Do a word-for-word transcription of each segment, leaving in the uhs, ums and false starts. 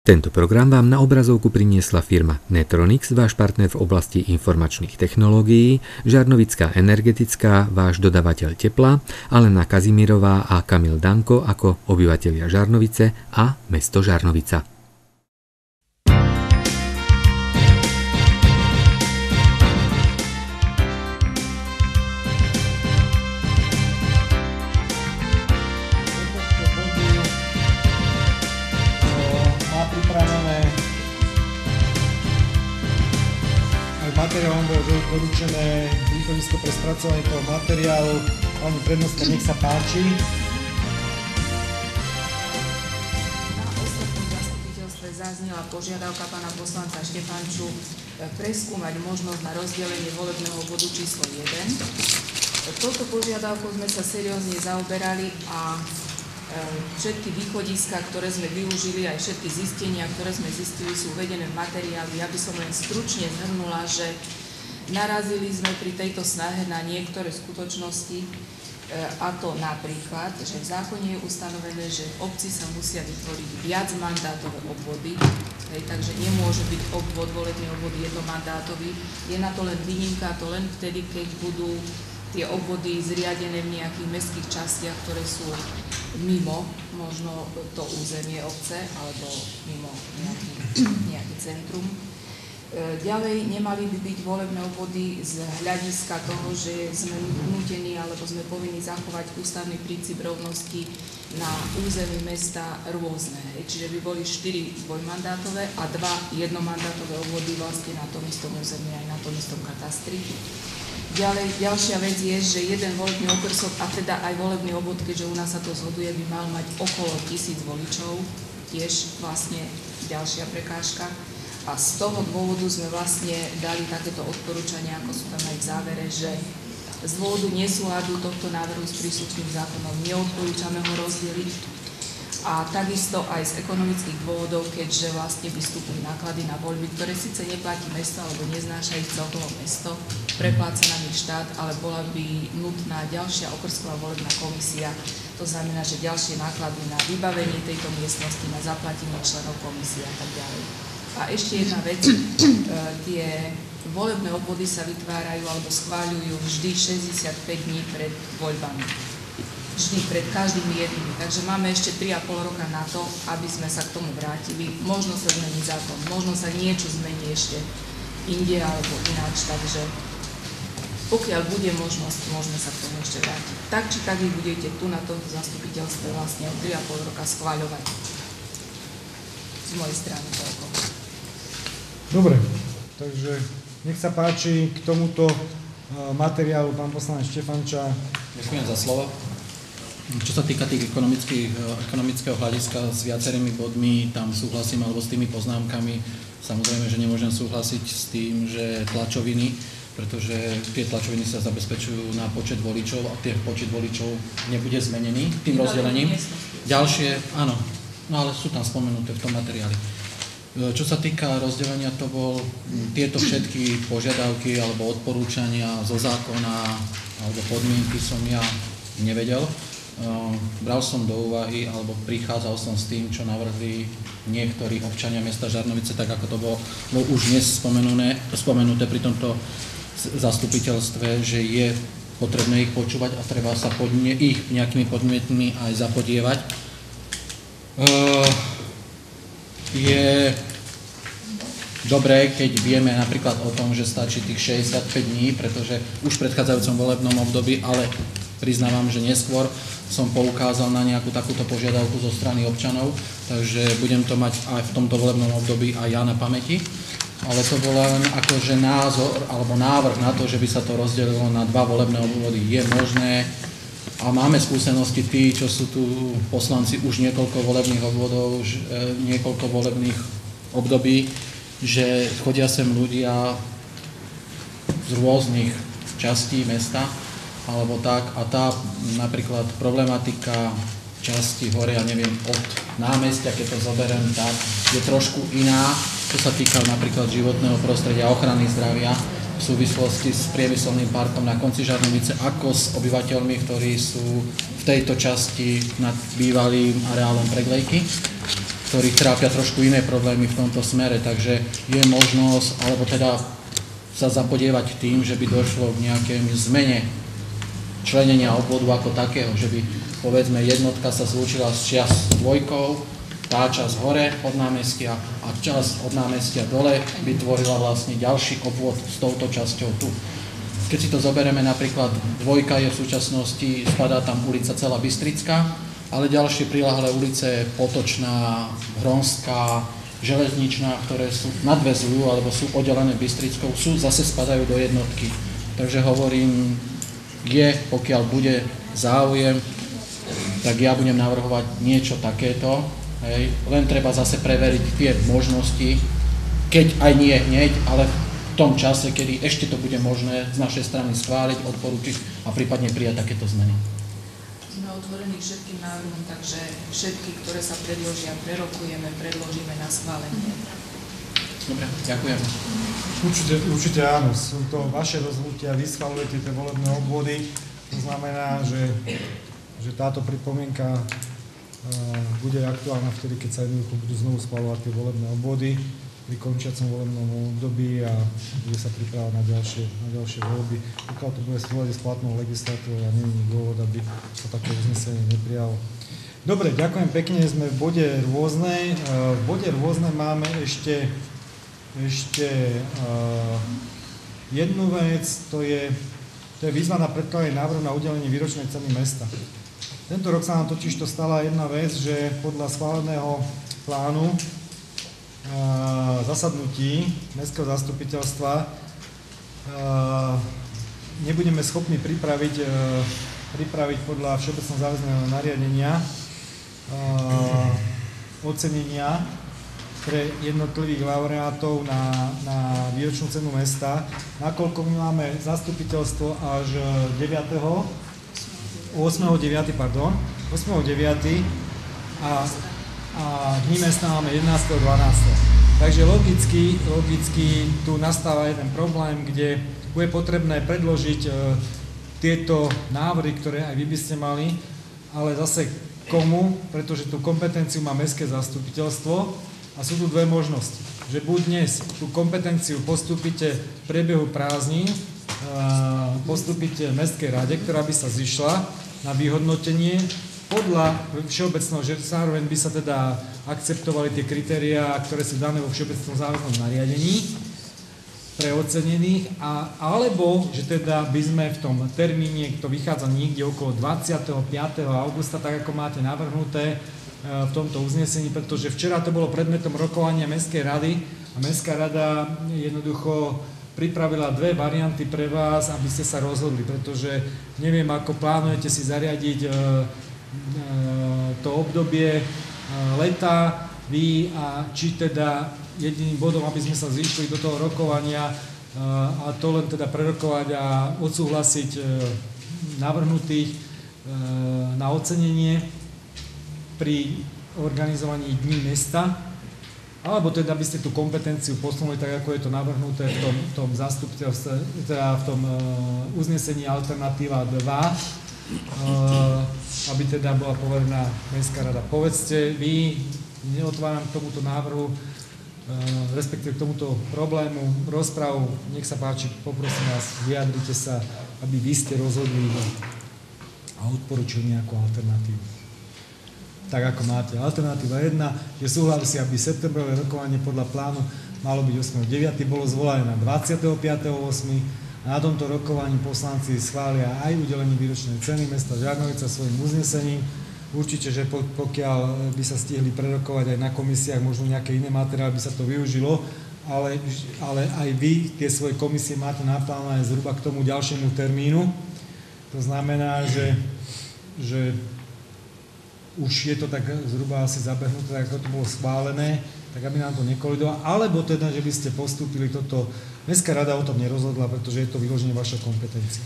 Tento program vám na obrazovku priniesla firma Netronix, váš partner v oblasti informačných technológií, Žarnovická energetická, váš dodavateľ tepla, Alena Kazimírová a Kamil Danko ako obyvatelia Žarnovice a mesto Žarnovica. Materiálom bolo doručené východisko pre spracovanie toho materiálu. Pani prednostka, nech sa páči. Na ostatnom zastupiteľstve zaznela požiadavka pána poslanca Štefanču preskúmať možnosť na rozdelenie volebného bodu číslo jeden. Touto požiadavkou sme sa seriózne zaoberali a všetky východiska, ktoré sme využili, aj všetky zistenia, ktoré sme zistili, sú uvedené v materiáli. Ja by som len stručne zhrnula, že narazili sme pri tejto snahe na niektoré skutočnosti, a to napríklad, že v zákone je ustanovené, že v obci sa musia vytvoriť viac mandátové obvody, hej, takže nemôže byť obvod, volebný obvod jednomandátový. Je na to len výnimka, to len vtedy, keď budú tie obvody zriadené v nejakých mestských častiach, ktoré sú mimo možno to územie obce alebo mimo nejaký, nejaký centrum. Ďalej nemali by byť volebné obvody z hľadiska toho, že sme nútení alebo sme povinni zachovať ústavný princíp rovnosti na území mesta rôzne. Čiže by boli štyri dvojmandátové a dva jednomandátové obvody vlastne na tom istom území aj na tom istom katastri. Ďalej, ďalšia vec je, že jeden volebný okrsok, a teda aj volebný obvod, keďže u nás sa to zhoduje, by mal mať okolo tisíc voličov, tiež vlastne ďalšia prekážka. A z toho dôvodu sme vlastne dali takéto odporúčania, ako sú tam aj v závere, že z dôvodu nesúladu tohto návrhu s príslušným zákonom neodporúčame ho rozdeliť. A takisto aj z ekonomických dôvodov, keďže vlastne vystúpili náklady na voľby, ktoré síce neplatí mesto, alebo neznáša ich celkovo mesto, prepláca na nich štát, ale bola by nutná ďalšia okrsková volebná komisia. To znamená, že ďalšie náklady na vybavenie tejto miestnosti, na zaplatenie členov komisie a tak ďalej. A ešte jedna vec, tie volebné obvody sa vytvárajú alebo schváľujú vždy šesťdesiatpäť dní pred voľbami. Vždy pred každými jednými. Takže máme ešte tri a pol roka na to, aby sme sa k tomu vrátili. Možno sa zmení zákon, možno sa niečo zmení ešte inde alebo ináč, takže pokiaľ bude možnosť, môžeme sa k tomu ešte vrátiť. Tak či tak vy budete tu na tomto zastupiteľstve vlastne tri a pol roka schváľovať. Z mojej strany toľko. Dobre, takže nech sa páči k tomuto materiálu pán poslanec Štefanča. Ďakujem za slovo. Čo sa týka tých ekonomického hľadiska s viacerými bodmi, tam súhlasím, alebo s tými poznámkami. Samozrejme, že nemôžem súhlasiť s tým, že tlačoviny, pretože tie tlačoviny sa zabezpečujú na počet voličov a tie počet voličov nebude zmenený tým rozdelením. Ďalšie, áno, no ale sú tam spomenuté v tom materiáli. Čo sa týka rozdelenia, to bol tieto všetky požiadavky alebo odporúčania zo zákona alebo podmienky som ja nevedel. Bral som do úvahy, alebo prichádzal som s tým, čo navrhli niektorí občania mesta Žarnovice, tak ako to bolo už dnes spomenuté pri tomto zastupiteľstve, že je potrebné ich počúvať a treba sa pod ne, ich nejakými podmienmi aj zapodievať. Je dobré, keď vieme napríklad o tom, že stačí tých šesťdesiatpäť dní, pretože už v predchádzajúcom volebnom období, ale priznávam, že neskôr som poukázal na nejakú takúto požiadavku zo strany občanov, takže budem to mať aj v tomto volebnom období aj ja na pamäti. Ale to bol len akože názor alebo návrh na to, že by sa to rozdelilo na dva volebné obvody. Je možné a máme skúsenosti tí, čo sú tu poslanci už niekoľko volebných obvodov, niekoľko volebných období, že chodia sem ľudia z rôznych častí mesta, alebo tak, a tá napríklad problematika časti hore, ja neviem, od námestia, keď to zoberiem, tak je trošku iná, čo sa týka napríklad životného prostredia, ochrany zdravia v súvislosti s priemyselným parkom na konci Žarnovice, ako s obyvateľmi, ktorí sú v tejto časti nad bývalým areálom Preglejky. ktorých trápia trošku iné problémy v tomto smere, takže je možnosť, alebo teda sa zapodievať tým, že by došlo k nejakej zmene členenia obvodu ako takého, že by povedzme jednotka sa zlúčila s časť dvojkou, tá časť hore od námestia a časť od námestia dole by tvorila vlastne ďalší obvod s touto časťou tu. Keď si to zoberieme, napríklad dvojka je v súčasnosti, spadá tam ulica celá Bystrická, ale ďalšie prilahlé ulice Potočná, Hronská, Železničná, ktoré sú, nadväzujú alebo sú oddelené Bystrickou, sú, zase spadajú do jednotky. Takže hovorím, je, pokiaľ bude záujem, tak ja budem navrhovať niečo takéto. Hej. Len treba zase preveriť tie možnosti, keď aj nie hneď, ale v tom čase, kedy ešte to bude možné z našej strany schváliť, odporúčiť a prípadne prijať takéto zmeny. Sme otvorení všetkým návrhom, takže všetky, ktoré sa predložia, prerokujeme, predložíme na schválenie. Dobre, ďakujem. Určite, určite áno, sú to vaše rozhodnutia, vy schvaľujete tie volebné obvody, to znamená, že, že táto pripomienka uh, bude aktuálna vtedy, keď sa jednoducho budú znovu schvaľovať tie volebné obvody pri končiacom volebnom období a bude sa pripravať na ďalšie, na ďalšie voľby. Pokiaľ to bude v súlade s platnou legislatívou a nie je dôvod, aby sa také uznesenie neprijalo. Dobre, ďakujem pekne, sme v bode rôzne. Uh, v bode rôzne máme ešte Ešte uh, jednu vec, to je, to je výzva na predkladanie návrhu na udelenie výročnej ceny mesta. Tento rok sa nám totiž to stala jedna vec, že podľa schváleného plánu uh, zasadnutí mestského zastupiteľstva uh, nebudeme schopní pripraviť, uh, pripraviť podľa všeobecného záväzného nariadenia uh, ocenenia pre jednotlivých laureátov na, na výročnú cenu mesta, nakoľko my máme zastupiteľstvo až deviateho ôsmeho deviateho pardon, ôsmeho deviateho a, a dní mesta máme jedenásteho dvanásteho Takže logicky, logicky tu nastáva jeden problém, kde bude potrebné predložiť e, tieto návrhy, ktoré aj vy by ste mali, ale zase komu, pretože tú kompetenciu má mestské zastupiteľstvo. A sú tu dve možnosti, že buď dnes tú kompetenciu postúpite v priebehu prázdnin, postúpite mestskej rade, ktorá by sa zišla na vyhodnotenie podľa všeobecného, že zároveň by sa teda akceptovali tie kritériá, ktoré sú dané vo všeobecnom záväznom nariadení pre ocenených, a, alebo že teda by sme v tom termíne, to vychádza niekde okolo dvadsiateho piateho augusta, tak ako máte navrhnuté v tomto uznesení, pretože včera to bolo predmetom rokovania Mestskej rady a Mestská rada jednoducho pripravila dve varianty pre vás, aby ste sa rozhodli, pretože neviem, ako plánujete si zariadiť e, e, to obdobie e, leta, vy, a či teda jediným bodom, aby sme sa zišli do toho rokovania e, a to len teda prerokovať a odsúhlasiť e, navrhnutých e, na ocenenie pri organizovaní Dní mesta, alebo teda by ste tú kompetenciu posunuli tak, ako je to navrhnuté v tom, tom zastupiteľstve, teda v tom uh, uznesení alternatíva dva, uh, aby teda bola poverená Mestská rada. Povedzte vy, neotváram k tomuto návrhu, uh, respektíve k tomuto problému rozprávu, nech sa páči, poprosím vás, vyjadrite sa, aby vy ste rozhodli a odporúčili nejakú alternatívu. Tak ako máte. Alternatíva jedna, že súhlasí, aby septembrové rokovanie podľa plánu malo byť ôsmeho deviateho bolo zvolané na dvadsiateho piateho ôsmeho a na tomto rokovaní poslanci schvália aj udelenie výročnej ceny mesta Žarnovica svojim uznesením. Určite, že pokiaľ by sa stihli prerokovať aj na komisiách, možno nejaké iné materiály, by sa to využilo, ale, ale aj vy tie svoje komisie máte naplánované zhruba k tomu ďalšiemu termínu. To znamená, že, že už je to tak zhruba asi zabehnuté, ako to bolo schválené, tak aby nám to nekolidovalo, alebo teda, že by ste postúpili toto. Mestská rada o tom nerozhodla, pretože je to vyloženie vaša kompetencia.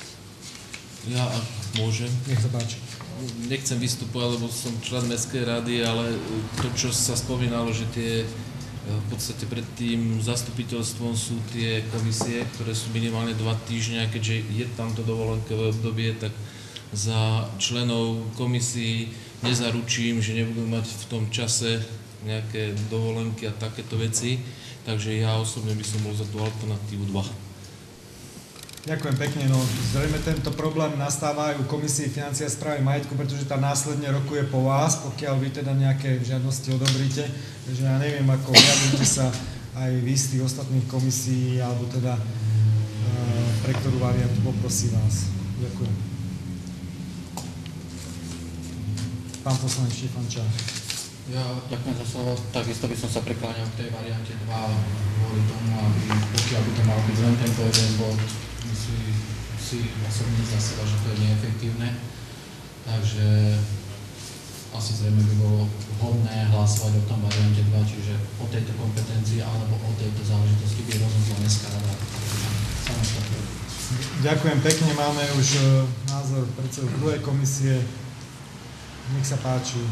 Ja, ak môžem. Nech sa páči. Nechcem vystupovať, lebo som člen Mestskej rady, ale to, čo sa spomínalo, že tie v podstate pred tým zastupiteľstvom sú tie komisie, ktoré sú minimálne dva týždňa, keďže je tamto dovolenkové obdobie, tak za členov komisí nezaručím, že nebudú mať v tom čase nejaké dovolenky a takéto veci, takže ja osobne by som bol za tú alternatívu dva. Ďakujem pekne, no zrejme tento problém nastáva aj u Komisie financií a správy majetku, pretože tá následne rokuje po vás, pokiaľ vy teda nejaké žiadosti odobríte, takže ja neviem, ako vyjadrite sa aj vy z tých ostatných komisí, alebo teda e, pre ktorú variantu poprosím vás. Ďakujem. Pán poslanec Štefan Čár. Ja ďakujem za slovo. Takisto by som sa prikláňal k tej variante dva kvôli tomu, aby pokiaľ by to mal byť len tento jeden bod, si, si osobne za seba, že to je neefektívne. Takže asi zrejme by bolo vhodné hlasovať o tom variante dva, čiže o tejto kompetencii alebo o tejto záležitosti by rozhodla mestská rada. Ďakujem pekne, máme už názor predsedu druhej komisie. Nech sa páči.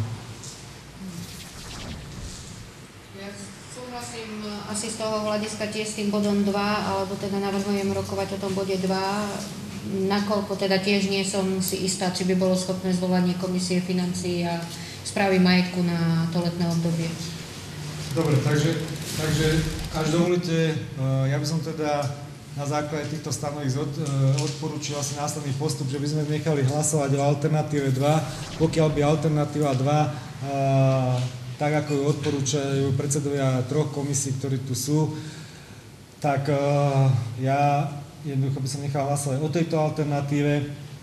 Ja súhlasím asi z toho hľadiska tiež s tým bodom dva, alebo teda navrhujem rokovať o tom bode dva, nakoľko teda tiež nie som si istá, či by bolo schopné zvolanie Komisie financií a správy majetku na to letné obdobie. Dobre, takže, takže až dovolíte, ja by som teda na základe týchto stanovísk od, odporúčil asi následný postup, že by sme nechali hlasovať o alternatíve dva, pokiaľ by alternatíva dva, tak ako ju odporúčajú predsedovia troch komisí, ktorí tu sú, tak ja jednoducho by som nechal hlasovať o tejto alternatíve.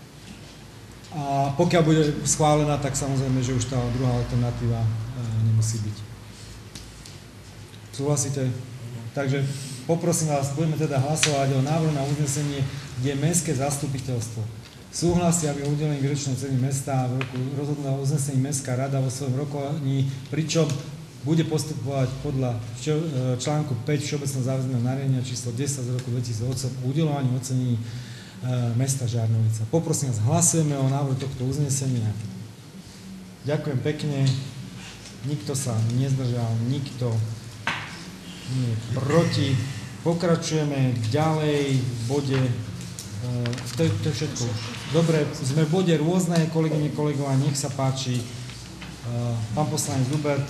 A pokiaľ bude schválená, tak samozrejme, že už tá druhá alternatíva nemusí byť. Súhlasíte? Takže poprosím vás, budeme teda hlasovať o návrhu na uznesenie, kde mestské zastupiteľstvo súhlasí, aby udelení výročnej ceny mesta v roku rozhodla o uznesení mestská rada vo svojom rokovaní, pričom bude postupovať podľa článku päť Všeobecného záväzného nariadenia číslo desať z roku dvetisícosem o udeľovaní ocenení mesta Žarnovica. Poprosím vás, hlasujeme o návrhu tohto uznesenia. Ďakujem pekne. Nikto sa nezdržal, nikto nie je proti. Pokračujeme ďalej v bode, to je, to je všetko. Dobre, sme v bode rôzne, kolegyne, kolegovia, nech sa páči. Pán poslanec Hubert.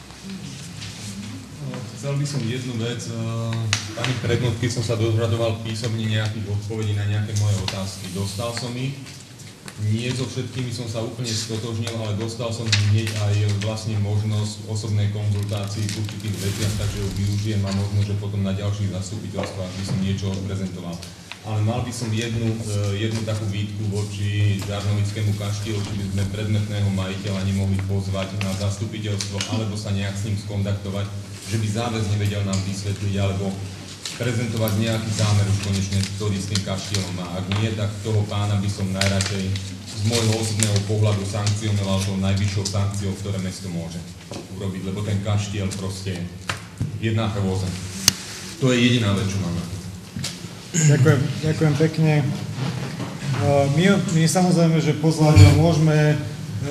Chcel by som jednu vec. Pani prednotky som sa dožadoval písomne nejakých odpovedí na nejaké moje otázky. Dostal som ich. Nie so všetkými som sa úplne stotožnil, ale dostal som hneď aj vlastne možnosť osobnej konzultácii v určitých veciach, takže ju využijem a možno, že potom na ďalších zastupiteľstvách by som niečo odprezentoval. Ale mal by som jednu, jednu takú výtku voči Žarnovickému kaštieľu, či by sme predmetného majiteľa nemohli pozvať na zastupiteľstvo alebo sa nejak s ním skontaktovať, že by záväzne vedel nám vysvetliť alebo prezentovať nejaký zámer už konečne, ktorý s tým kaštieľom má. Ak nie, tak toho pána by som najradšej z môjho osobného pohľadu sankcionoval tou najvyššou sankciou, ktoré mesto môže urobiť, lebo ten kaštieľ proste je jedna hrôza. To je jediná vec, čo mám na to. Ďakujem, ďakujem pekne. My, my samozrejme, že pozvať môžeme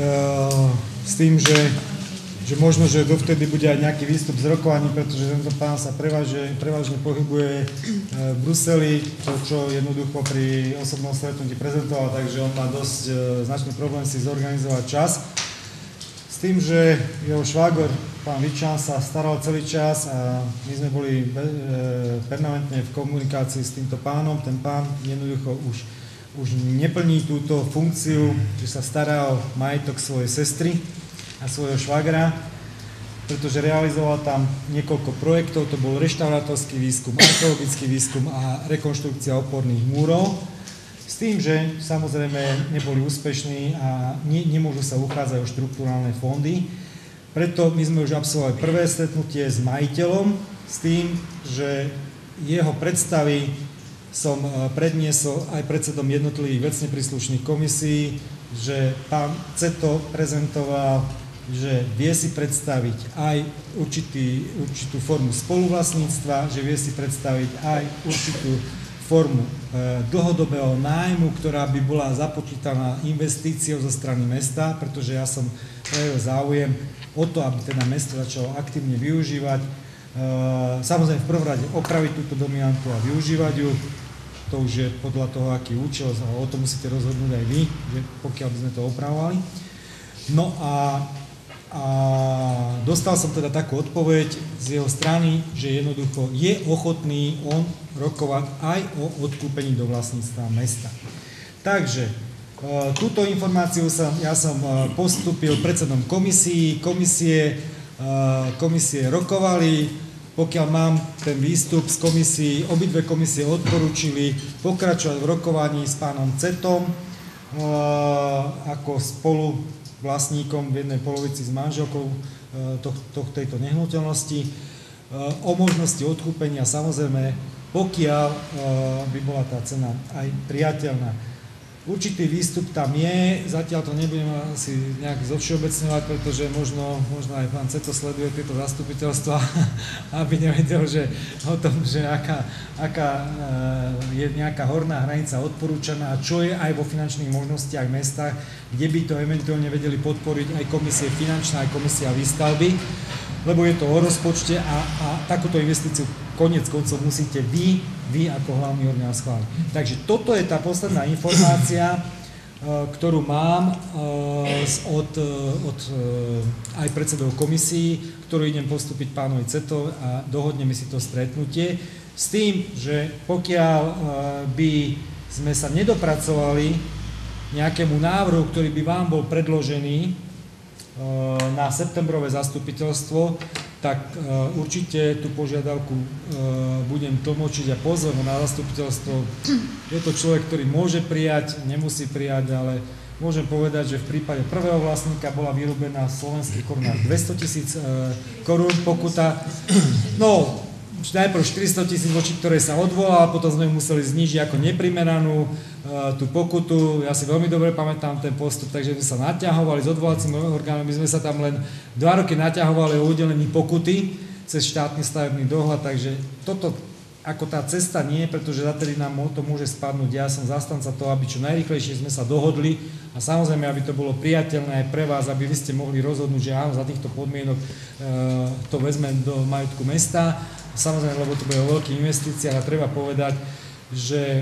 s tým, že že možno, že dovtedy bude aj nejaký výstup z rokovaní, pretože tento pán sa prevažne, prevažne pohybuje v Bruseli, to, čo jednoducho pri osobnom stretnutí prezentoval, takže on má dosť značný problém si zorganizovať čas. S tým, že jeho švágor, pán Vičan, sa staral celý čas a my sme boli permanentne v komunikácii s týmto pánom. Ten pán jednoducho už, už neplní túto funkciu, že sa stará o majetok svojej sestry a svojho švagra, pretože realizoval tam niekoľko projektov, to bol reštaurátorský výskum, archeologický výskum a rekonštrukcia oporných múrov, s tým, že samozrejme neboli úspešní a ne, nemôžu sa uchádzať o štruktúrálne fondy. Preto my sme už absolvovali prvé stretnutie s majiteľom, s tým, že jeho predstavy som predniesol aj predsedom jednotlivých vecne príslušných komisí, že pán Ceto prezentoval, že vie si predstaviť aj určitý, určitú formu spoluvlastníctva, že vie si predstaviť aj určitú formu e, dlhodobého nájmu, ktorá by bola započítaná investíciou zo strany mesta, pretože ja som prejavil záujem o to, aby teda mesto začalo aktívne využívať. E, samozrejme v prvom rade opraviť túto dominantu a využívať ju. To už je podľa toho, aký účel, ale o tom musíte rozhodnúť aj vy, že pokiaľ by sme to opravovali. No a A dostal som teda takú odpoveď z jeho strany, že jednoducho je ochotný on rokovať aj o odkúpení do vlastníctva mesta. Takže túto informáciu som, ja som postúpil predsedom komisii, komisie, komisie rokovali, pokiaľ mám ten výstup z komisii, obidve komisie odporúčili pokračovať v rokovaní s pánom Cetom ako spolu vlastníkom v jednej polovici s manželkou to, to, tejto nehnuteľnosti o možnosti odkúpenia, samozrejme, pokiaľ by bola tá cena aj priateľná. Určitý výstup tam je, zatiaľ to nebudem asi nejak zovšeobecňovať, pretože možno, možno aj pán Ceto sleduje tieto zastupiteľstva, aby nevedel, že o tom, že aká, aká je nejaká horná hranica odporúčaná a čo je aj vo finančných možnostiach mesta, kde by to eventuálne vedeli podporiť aj komisie finančná, aj komisia výstavby, lebo je to o rozpočte a, a takúto investíciu koniec koncov musíte vy, vy ako hlavný orgán schváliť. Takže toto je tá posledná informácia, ktorú mám od, od aj predsedov komisí, ktorú idem postúpiť pánovi Cetovi a dohodneme si to stretnutie. S tým, že pokiaľ by sme sa nedopracovali nejakému návrhu, ktorý by vám bol predložený na septembrové zastupiteľstvo, tak uh, určite tú požiadavku uh, budem tlmočiť a pozvem na zastupiteľstvo. Je to človek, ktorý môže prijať, nemusí prijať, ale môžem povedať, že v prípade prvého vlastníka bola vyrobená v slovenských korunách dvestotisíc uh, korún pokuta. No, najprv štyristo tisíc, voči ktorej sa odvolal, potom sme museli znížiť ako neprimeranú uh, tú pokutu. Ja si veľmi dobre pamätám ten postup, takže sme sa naťahovali s odvolacím orgánom, my sme sa tam len dva roky naťahovali o udelení pokuty cez štátny stavebný dohľad, takže toto ako tá cesta nie, pretože zatedy nám to môže spadnúť. Ja som zastanca toho, aby čo najrýchlejšie sme sa dohodli a samozrejme, aby to bolo priateľné aj pre vás, aby vy ste mohli rozhodnúť, že áno, za týchto podmienok uh, to vezme do majetku mesta. Samozrejme, lebo to bude o veľkých investíciách a treba povedať, že,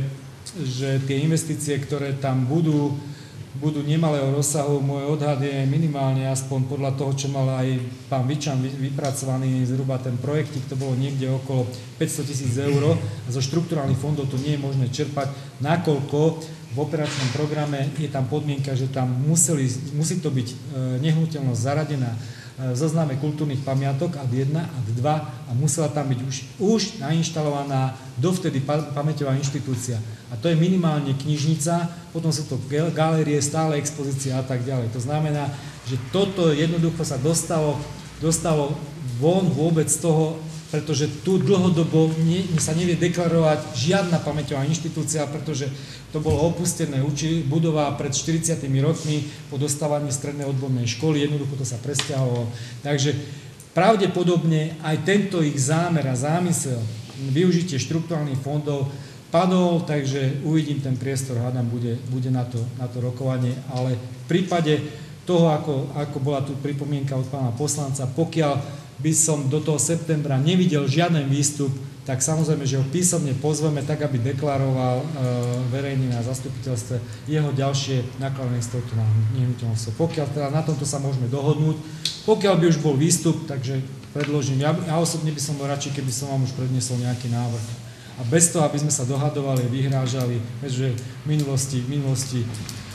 že tie investície, ktoré tam budú, budú nemalého rozsahu. Môj odhad je minimálne, aspoň podľa toho, čo mal aj pán Vičan vypracovaný, zhruba ten projektík, to bolo niekde okolo päťsto tisíc eur. A zo štrukturálnych fondov to nie je možné čerpať, nakoľko v operačnom programe je tam podmienka, že tam museli, musí to byť nehnuteľnosť zaradená v zozname kultúrnych pamiatok ad jedna, ad dva a musela tam byť už, už nainštalovaná dovtedy pamäťová inštitúcia. A to je minimálne knižnica, potom sú to galérie, stále expozície a tak ďalej. To znamená, že toto jednoducho sa dostalo, dostalo von vôbec z toho, pretože tu dlhodobo nie, sa nevie deklarovať žiadna pamäťová inštitúcia, pretože to bolo opustené budova pred štyridsiatimi rokmi po dostávaní strednej odbornej školy, jednoducho to sa presťahovalo. Takže pravdepodobne aj tento ich zámer a zámysel, využitie štrukturálnych fondov padol, takže uvidím ten priestor, hádam, bude, bude na, to, na to rokovanie, ale v prípade toho, ako, ako bola tu pripomienka od pána poslanca, pokiaľ by som do toho septembra nevidel žiaden výstup, tak samozrejme, že ho písomne pozveme tak, aby deklaroval e, verejne na zastupiteľstve jeho ďalšie nakladanie s touto nehnuteľnosťou. Pokiaľ teda na tomto sa môžeme dohodnúť, pokiaľ by už bol výstup, takže predložím. Ja, ja osobne by som bol radšej, keby som vám už predniesol nejaký návrh. A bez toho, aby sme sa dohadovali, vyhrážali, že v minulosti, v minulosti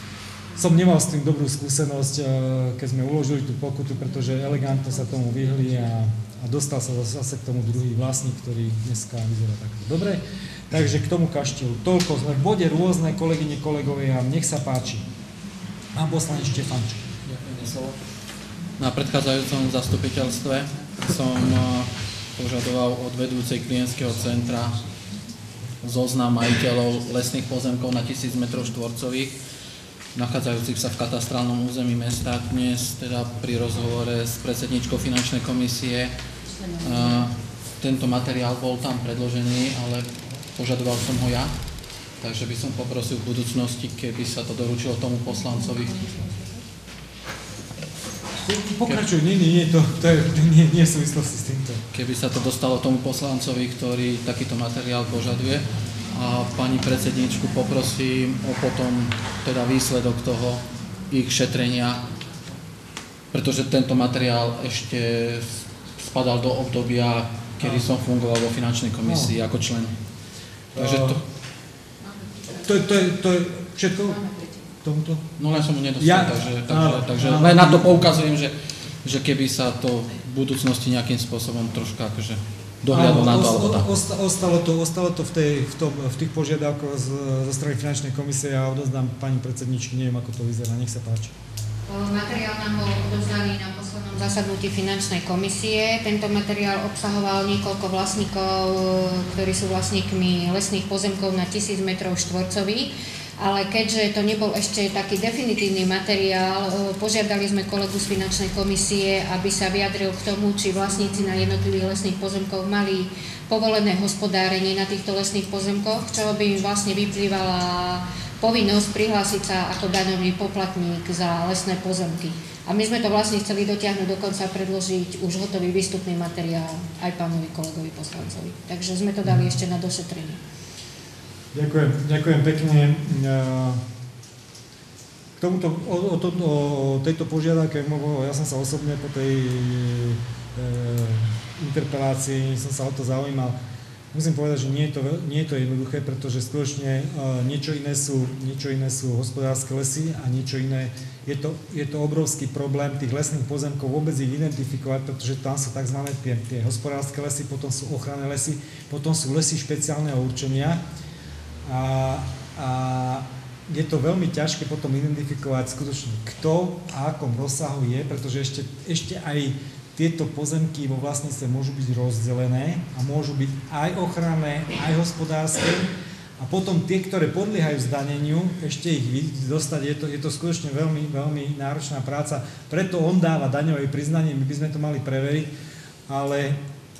som nemal s tým dobrú skúsenosť, keď sme uložili tú pokutu, pretože elegantne sa tomu vyhli a, a dostal sa zase k tomu druhý vlastník, ktorý dneska vyzerá takto. Dobre, takže k tomu kaštielu. Toľko, sme v bode rôzne, kolegyne, kolegovia, nech sa páči. Pán poslanec Štefančík. Ďakujem za slovo. Na predchádzajúcom zastupiteľstve som požadoval od vedúcej klientského centra zoznam majiteľov lesných pozemkov na tisíc metrov štvorcových, nachádzajúcich sa v katastrálnom území mesta. Dnes teda pri rozhovore s predsedničkou finančnej komisie uh, tento materiál bol tam predložený, ale požadoval som ho ja, takže by som poprosil v budúcnosti, keby sa to doručilo tomu poslancovi. Pokračuj, nie, nie, nie, to, to je, nie, nie v súvislosti s týmto. Keby sa to dostalo tomu poslancovi, ktorý takýto materiál požaduje, a pani predsedničku poprosím o potom teda výsledok toho ich šetrenia pretože tento materiál ešte spadal do obdobia, kedy som fungoval vo finančnej komisii no. ako člen. Takže to... To, to, je, to je všetko tomuto? No len som mu nedostal, ja, takže, takže, áno, takže áno, len na to poukazujem, že, že keby sa to v budúcnosti nejakým spôsobom troška akože dohľadol na to, alebo tak. Ostalo to, ostalo to v, tej, v, tom, v tých požiadavkoch z, zo strany finančnej komisie a odozdám pani predsedničky, neviem ako to vyzerá, nech sa páči. Materiál nám bol odovzdaný na poslednom zasadnutí finančnej komisie. Tento materiál obsahoval niekoľko vlastníkov, ktorí sú vlastníkmi lesných pozemkov na tisíc metrov štvorcových, ale keďže to nebol ešte taký definitívny materiál, požiadali sme kolegu z finančnej komisie, aby sa vyjadril k tomu, či vlastníci na jednotlivých lesných pozemkoch mali povolené hospodárenie na týchto lesných pozemkoch, čo by im vlastne vyplývala povinnosť prihlásiť sa ako daňový poplatník za lesné pozemky. A my sme to vlastne chceli dotiahnuť, dokonca predložiť už hotový výstupný materiál aj pánovi kolegovi poslancovi. Takže sme to dali ešte na došetrenie. Ďakujem, ďakujem pekne. K tomuto, o, o, to, o tejto požiadavke, ja som sa osobne po tej e, interpelácii som sa o to zaujímal. Musím povedať, že nie je to, nie je to jednoduché, pretože skutočne uh, niečo iné sú, niečo iné sú hospodárske lesy a niečo iné, je to, je to obrovský problém tých lesných pozemkov vôbec ich identifikovať, pretože tam sú tzv. Tie, tie hospodárske lesy, potom sú ochranné lesy, potom sú lesy špeciálneho určenia a, a je to veľmi ťažké potom identifikovať skutočne kto a akom rozsahu je, pretože ešte, ešte aj tieto pozemky vo vlastníctve môžu byť rozdelené a môžu byť aj ochranné, aj hospodárske a potom tie, ktoré podliehajú zdaneniu, ešte ich dostať, je to, je to skutočne veľmi, veľmi náročná práca, preto on dáva daňové priznanie, my by sme to mali preveriť, ale,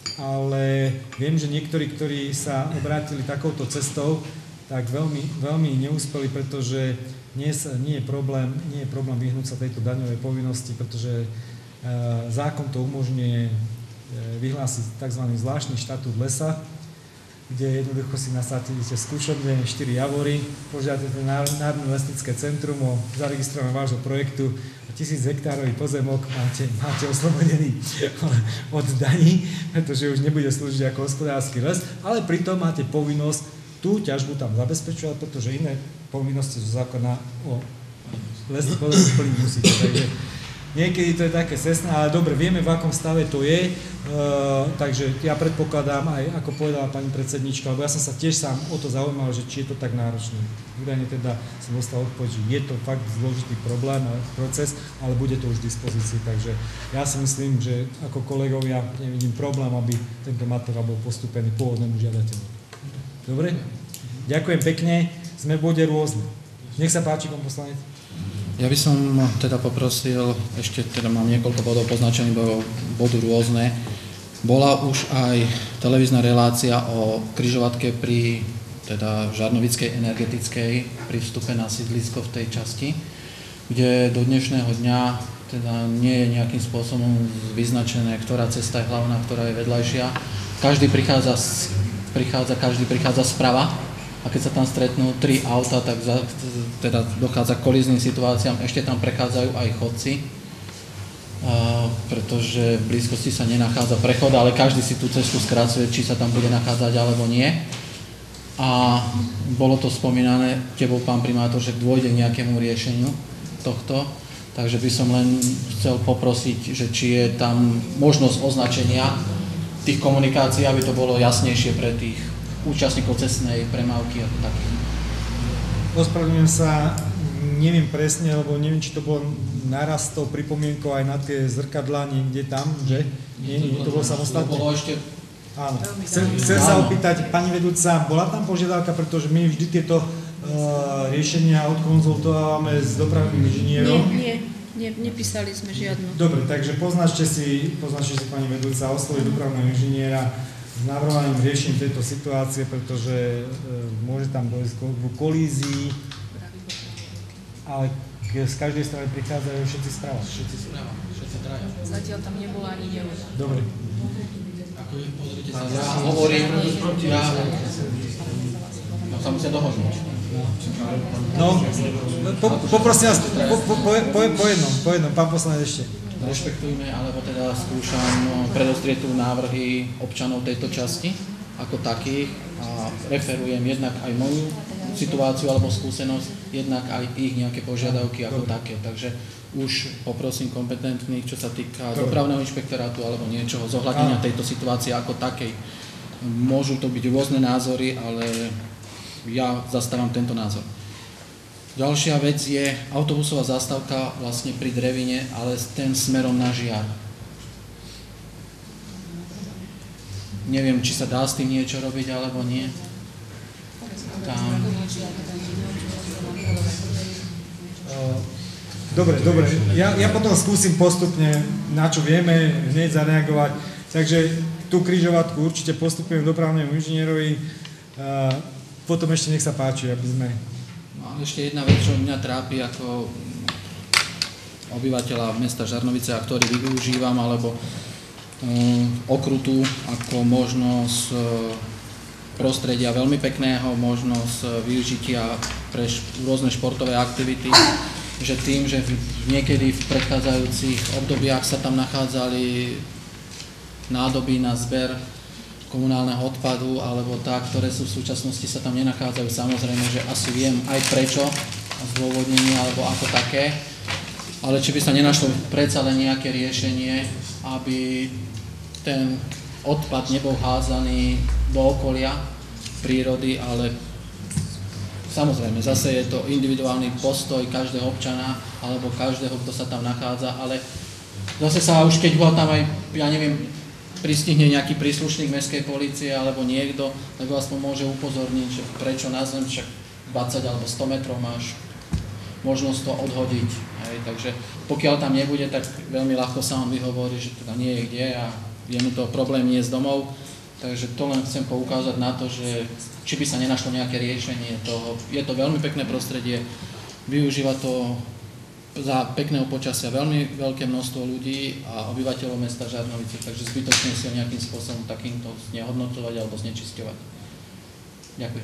ale viem, že niektorí, ktorí sa obrátili takouto cestou, tak veľmi, veľmi neúspeli, pretože nie, nie, je problém, nie je problém vyhnúť sa tejto daňovej povinnosti, pretože zákon to umožňuje vyhlásiť tzv. Zvláštny štatút lesa, kde jednoducho si nasádite skúšobne štyri javory, požiadate Národné lesnícke centrum o zaregistrovanie vášho projektu a tisíc hektárový pozemok máte, máte oslobodený od daní, pretože už nebude slúžiť ako hospodársky les, ale pritom máte povinnosť tú ťažbu tam zabezpečovať, pretože iné povinnosti zo zákona o lesných pozemkoch plniť musíte. Takže niekedy to je také cestné, ale dobre, vieme, v akom stave to je, uh, takže ja predpokladám aj, ako povedala pani predsednička, lebo ja som sa tiež sám o to zaujímal, že či je to tak náročné. Údajne teda som dostal odpoveď, že je to fakt zložitý problém a proces, ale bude to už v dispozícii, takže ja si myslím, že ako kolegovia nevidím problém, aby tento materiál bol postúpený pôvodnému žiadateľu. Dobre? Ďakujem pekne, sme v bode rôzne. Nech sa páči, pán poslanec. Ja by som teda poprosil, ešte teda mám niekoľko bodov poznačených do bodu rôzne. Bola už aj televízna relácia o križovatke pri teda Žarnovickej energetickej pri vstupe na sídlisko v tej časti, kde do dnešného dňa teda nie je nejakým spôsobom vyznačené, ktorá cesta je hlavná, ktorá je vedľajšia. Každý prichádza, prichádza, každý prichádza sprava. A keď sa tam stretnú tri auta, tak za, teda dochádza k kolízným situáciám, ešte tam prechádzajú aj chodci, a, pretože v blízkosti sa nenachádza prechod, ale každý si tú cestu skracuje, či sa tam bude nachádzať alebo nie. A bolo to spomínané tebou, pán primátor, že dôjde k nejakému riešeniu tohto, takže by som len chcel poprosiť, že či je tam možnosť označenia tých komunikácií, aby to bolo jasnejšie pre tých účastníkov cestnej premávky ako takých. Ospravedlňujem sa, neviem presne, lebo neviem, či to bolo naraz tou pripomienkou aj na tie zrkadlá niekde tam, že? Nie, nie, to bolo samostatne. To bolo ešte... Áno. Chcem, chcem sa opýtať, pani vedúca, bola tam požiadavka, pretože my vždy tieto uh, riešenia odkonzultovávame s dopravným inžinierom. Nie, nie, nie, nepísali sme žiadnu. Dobre, takže poznačte si, poznačte si pani vedúca, osloviť dopravného inžiniera s navrhovaním riešením tejto situácie, pretože e, môže tam dojsť k kolízii, ale k, z každej strany prichádzajú všetci správa. Všetci správa, všetci traja. Zatiaľ tam nebolo ani neho. Dobre. Pozrite sa, ja hovorím, ja no, sa musia dohodnúť. No, po, poprosím vás, po, po, po, po, po jednom, po jednom, pán poslanec ešte. rešpektujme, alebo teda skúšam predostrieť tu návrhy občanov tejto časti ako takých a referujem jednak aj moju situáciu alebo skúsenosť, jednak aj ich nejaké požiadavky ako Dobre. Také. Takže už poprosím kompetentných, čo sa týka Dobre. Dopravného inšpektorátu alebo niečoho, zohľadnenia tejto situácie ako takej. Môžu to byť rôzne názory, ale ja zastávam tento názor. Ďalšia vec je autobusová zastávka vlastne pri Drevine, ale ten smerom na Žiar. Neviem, či sa dá s tým niečo robiť, alebo nie. Tam... Dobre, dobre. Ja, ja potom skúsim postupne, na čo vieme, hneď zareagovať. Takže tú križovatku určite postupujem dopravnému inžinierovi. Potom ešte nech sa páči, aby sme... Ešte jedna vec, čo mňa trápi ako obyvateľa mesta Žarnovice, a ktorý využívam, alebo um, okrutu ako možnosť uh, prostredia veľmi pekného, možnosť využitia pre š- rôzne športové aktivity, že tým, že v, niekedy v predchádzajúcich obdobiach sa tam nachádzali nádoby na zber komunálneho odpadu alebo tak, ktoré sú v súčasnosti sa tam nenachádzajú. Samozrejme, že asi viem aj prečo, zdôvodnenie alebo ako také, ale či by sa nenašlo predsa len nejaké riešenie, aby ten odpad nebol házaný do okolia prírody, ale samozrejme, zase je to individuálny postoj každého občana alebo každého, kto sa tam nachádza, ale zase sa už keď bol tam aj, ja neviem, pristihne nejaký príslušník mestskej polície alebo niekto, tak ho aspoň môže upozorniť, že prečo na zem, však dvadsať alebo sto metrov máš možnosť to odhodiť. Hej. Takže pokiaľ tam nebude, tak veľmi ľahko sa on vyhovorí, že teda nie je kde a je mu to problém niesť domov. Takže to len chcem poukázať na to, že či by sa nenašlo nejaké riešenie toho. Je to veľmi pekné prostredie, využíva to za pekného počasia veľmi veľké množstvo ľudí a obyvateľov mesta Žarnovice, takže zbytočne si ho nejakým spôsobom takýmto znehodnocovať alebo znečisťovať. Ďakujem.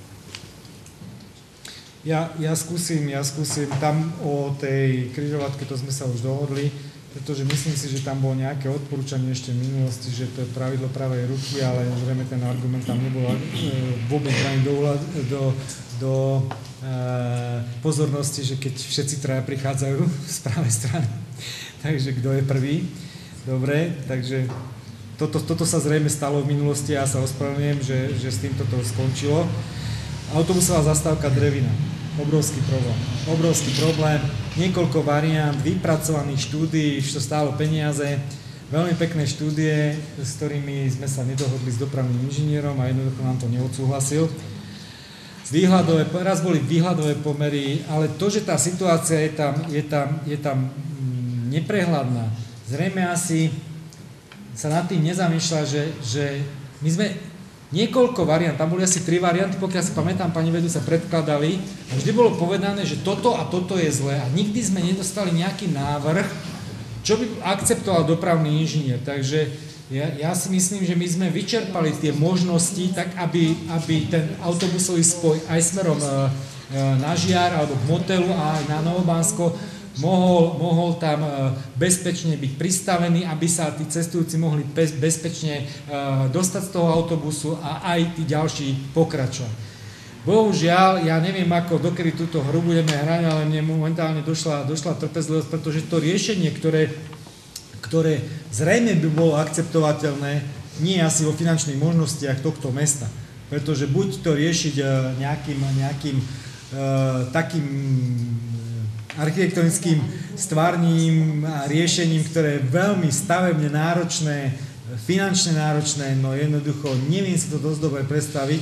Ja, ja skúsim, ja skúsim tam o tej križovatke, to sme sa už dohodli, pretože myslím si, že tam bolo nejaké odporúčanie ešte v minulosti, že to je pravidlo pravej ruky, ale zrejme ten argument tam nebol e, vôbec braný do, do, do e, pozornosti, že keď všetci traja prichádzajú z pravej strany. Takže kto je prvý? Dobre, takže toto, toto sa zrejme stalo v minulosti a ja sa ospravedlňujem, že, že s týmto to skončilo. Autobusová zastávka Drevina. Obrovský problém. Obrovský problém. Niekoľko variant, vypracovaných štúdií, čo stálo peniaze. Veľmi pekné štúdie, s ktorými sme sa nedohodli s dopravným inžinierom a jednoducho nám to neodsúhlasil. Výhľadové, raz boli výhľadové pomery, ale to, že tá situácia je tam, je tam, je tam neprehľadná, zrejme asi sa nad tým nezamýšľa, že, že my sme niekoľko variant, tam boli asi tri varianty, pokiaľ si pamätám, pani vedu sa predkladali a vždy bolo povedané, že toto a toto je zlé a nikdy sme nedostali nejaký návrh, čo by akceptoval dopravný inžinier. Takže ja, ja si myslím, že my sme vyčerpali tie možnosti tak, aby, aby ten autobusový spoj aj smerom na Žiar alebo k Motelu a aj na Novobánsko Mohol, mohol tam bezpečne byť pristavený, aby sa tí cestujúci mohli bez, bezpečne dostať z toho autobusu a aj tí ďalší pokračovať. Bohužiaľ, ja neviem, ako dokedy túto hru budeme hrať, ale mne momentálne došla, došla trpezlivosť, pretože to riešenie, ktoré, ktoré zrejme by bolo akceptovateľné, nie je asi vo finančných možnostiach tohto mesta. Pretože buď to riešiť nejakým, nejakým uh, takým architektonickým stvárním a riešením, ktoré je veľmi stavebne náročné, finančne náročné, no jednoducho neviem si to dosť dobre predstaviť,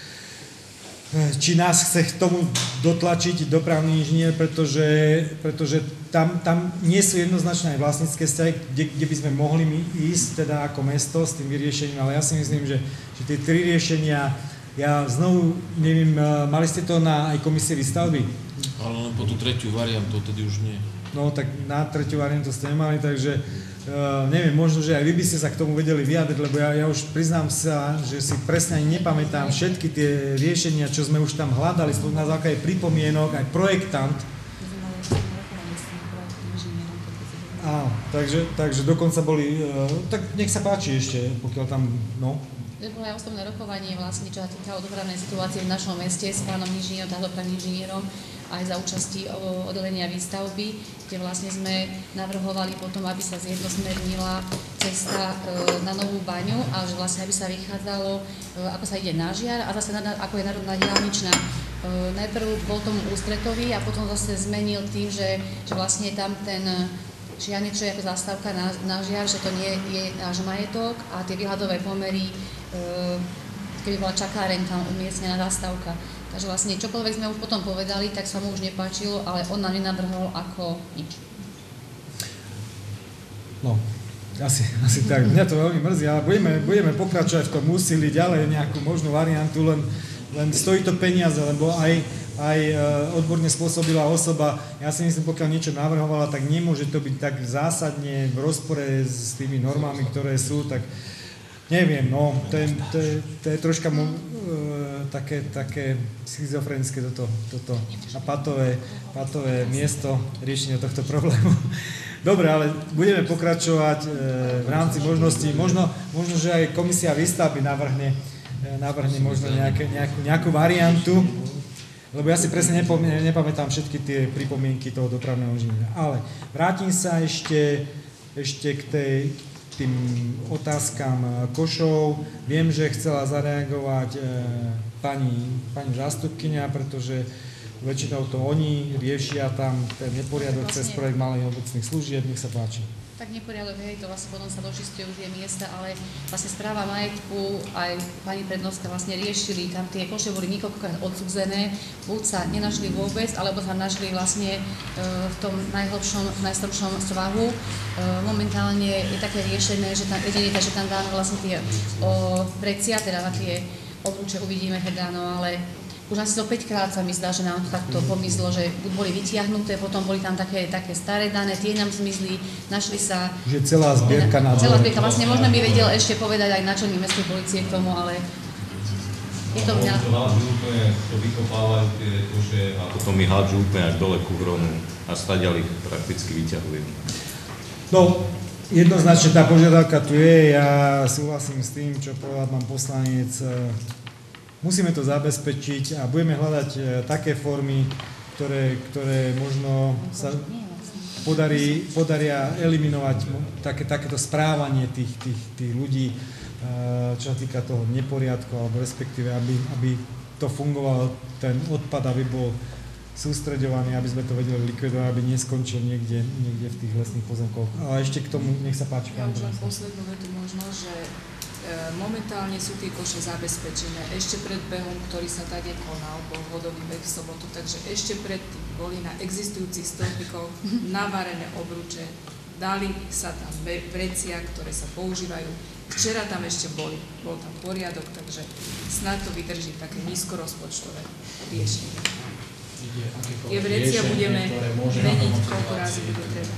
či nás chce k tomu dotlačiť dopravný inžinier, pretože, pretože tam, tam nie sú jednoznačné aj vlastnícke vzťahy, kde, kde by sme mohli ísť teda ako mesto s tým vyriešením, ale ja si myslím, že, že tie tri riešenia, ja znovu, neviem, mali ste to na aj komisie výstavby? Ale len po tú tretiu variantu, tedy už nie. No tak na tretiu variantu ste nemali, takže uh, neviem, možno, že aj vy by ste sa k tomu vedeli vyjadriť, lebo ja, ja už priznám sa, že si presne ani nepamätám všetky tie riešenia, čo sme už tam hľadali, na základe pripomienok, aj projektant. Áno, takže, takže dokonca boli, uh, tak nech sa páči ešte, pokiaľ tam, no. To bolo aj osobné rokovanie vlastne, čo sa týkalo dopravnej situácie v našom meste s pánom inžinierom, tá dopravným inžinierom, aj za účasti oddelenia výstavby, kde vlastne sme navrhovali potom, aby sa zjednosmernila cesta na Novú Baňu a že vlastne aby sa vychádzalo, ako sa ide na Žiar a zase ako je národná diaľničná. Najprv bol tomu ústretový a potom zase zmenil tým, že, že vlastne tam ten Žiar niečo je ako zastávka na, na Žiar, že to nie je náš majetok a tie výhľadové pomery, keby bola čakáreň tam umiestnená zastávka. Takže vlastne čokoľvek sme už potom povedali, tak sa mu už nepáčilo, ale on nám nenavrhol ako nič. No, asi, asi tak. Mňa to veľmi mrzí, ale budeme, budeme pokračovať v tom úsilí ďalej nejakú možnú variantu, len, len stojí to peniaze, lebo aj, aj odborne spôsobila osoba, ja si myslím, pokiaľ niečo navrhovala, tak nemôže to byť tak zásadne v rozpore s tými normami, ktoré sú, tak neviem, no, to je, to je, to je troška mo, e, také, také schizofrenické toto, toto a patové, patové miesto riešenia tohto problému. Dobre, ale budeme pokračovať e, v rámci možností. Možno, možno, že aj komisia výstavby navrhne, e, navrhne možno nejaké, nejakú, nejakú variantu, lebo ja si presne nepom, nepamätám všetky tie pripomienky toho dopravného inžiniera. Ale vrátim sa ešte, ešte k tej tým otázkam košov. Viem, že chcela zareagovať e, pani, pani zástupkyňa, pretože väčšinou to oni riešia tam ten neporiadok vlastne cez projekt malých obecných služieb. Nech sa páči. Tak neporiadok, hej, to vlastne potom sa dočistujú tie miesta, ale vlastne správa majetku aj pani prednostka vlastne riešili, tam tie koše boli niekoľkokrát odsúzené, buď sa nenašli vôbec, alebo sa našli vlastne e, v tom najhlbšom, najstrmšom svahu. E, momentálne je také riešené, že tam, jedine, že tam dáme vlastne tie o, vrecia, teda na tie obruče uvidíme teda, no ale už asi to päťkrát sa mi zdá, že nám to takto pomizlo, že boli vytiahnuté, potom boli tam také, také staré dané, tie nám zmizli, našli sa... Že celá zbierka na... Celá zbierka, vlastne možno by vedel ešte povedať aj náčelník mestskej polície k tomu, ale je to mňa... To hádžu úplne, to vykopávajú tie koše a potom mi hádžu úplne až dole ku hromu a stadiaľ ich prakticky vyťahujem. No, jednoznačne tá požiadavka tu je, ja súhlasím s tým, čo povedal pán poslanec. Musíme to zabezpečiť a budeme hľadať e, také formy, ktoré, ktoré možno sa podarí, podaria eliminovať také, takéto správanie tých, tých, tých ľudí, e, čo sa týka toho neporiadku, alebo respektíve, aby, aby to fungovalo, ten odpad, aby bol sústreďovaný, aby sme to vedeli likvidovať, aby neskončil niekde, niekde v tých lesných pozemkoch. A ešte k tomu, nech sa páči. Ja už len poslednú vetu možno, že momentálne sú tie koše zabezpečené. Ešte pred behom, ktorý sa tady konal, bol vodový beh v sobotu, takže ešte predtým boli na existujúcich stĺpikoch navarené obruče, dali sa tam vrecia, ktoré sa používajú. Včera tam ešte boli, bol tam poriadok, takže snad to vydrží také nízkorozpočtové riešenie. Tie vrecia budeme meniť, koľko razy bude treba.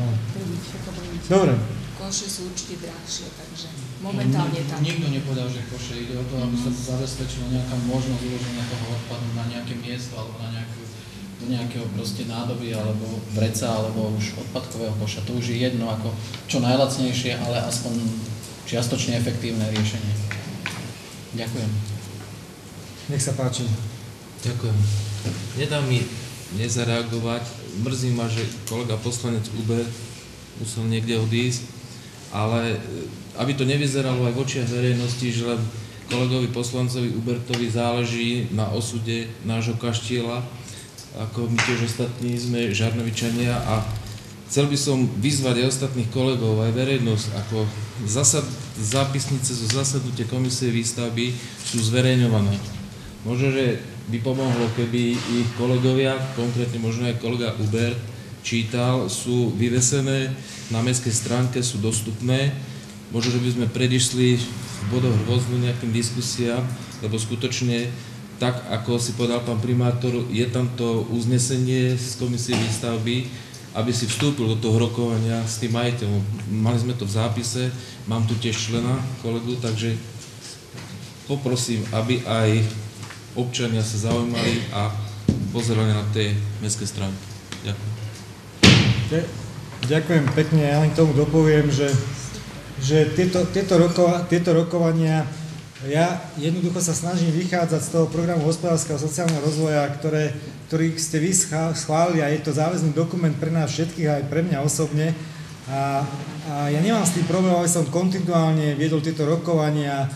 Dobre. Koše sú určite drahšie, takže momentálne tam. Nikto nepovedal, že koše ide o to, aby sa zabezpečila nejaká možnosť uloženia toho odpadu na nejaké miesto alebo na nejakú, do nejakého proste nádoby alebo vreca alebo už odpadkového koša. To už je jedno ako čo najlacnejšie, ale aspoň čiastočne efektívne riešenie. Ďakujem. Nech sa páči. Ďakujem. Nedá mi nezareagovať. Mrzí ma, že kolega poslanec Uber musel niekde odísť, ale aby to nevyzeralo aj v očiach verejnosti, že len kolegovi poslancovi Ubertovi záleží na osude nášho kaštieľa, ako my tiež ostatní sme Žarnovičania, a chcel by som vyzvať aj ostatných kolegov, aj verejnosť, ako zasad, zápisnice zo zasadnutia komisie výstavby sú zverejňované. Možno, že by pomohlo, keby ich kolegovia, konkrétne možno aj kolega Ubert, čítal, sú vyvesené na mestskej stránke, sú dostupné. Možno, že by sme predišli v bodoch rôznym nejakým diskusiám, lebo skutočne, tak ako si povedal pán primátor, je tam to uznesenie z komisie výstavby, aby si vstúpil do toho rokovania s tým majiteľom. Mali sme to v zápise, mám tu tiež člena, kolegu, takže poprosím, aby aj občania sa zaujímali a pozerali na tie mestské stránky. Ďakujem. Ďakujem pekne, ja len k tomu dopoviem, že, že tieto, tieto, roko, tieto rokovania, ja jednoducho sa snažím vychádzať z toho programu hospodárskeho a sociálneho rozvoja, ktoré, ktorý ste vy schválili, a je to záväzný dokument pre nás všetkých, aj pre mňa osobne. A, a ja nemám s tým problém, aby som kontinuálne viedol tieto rokovania.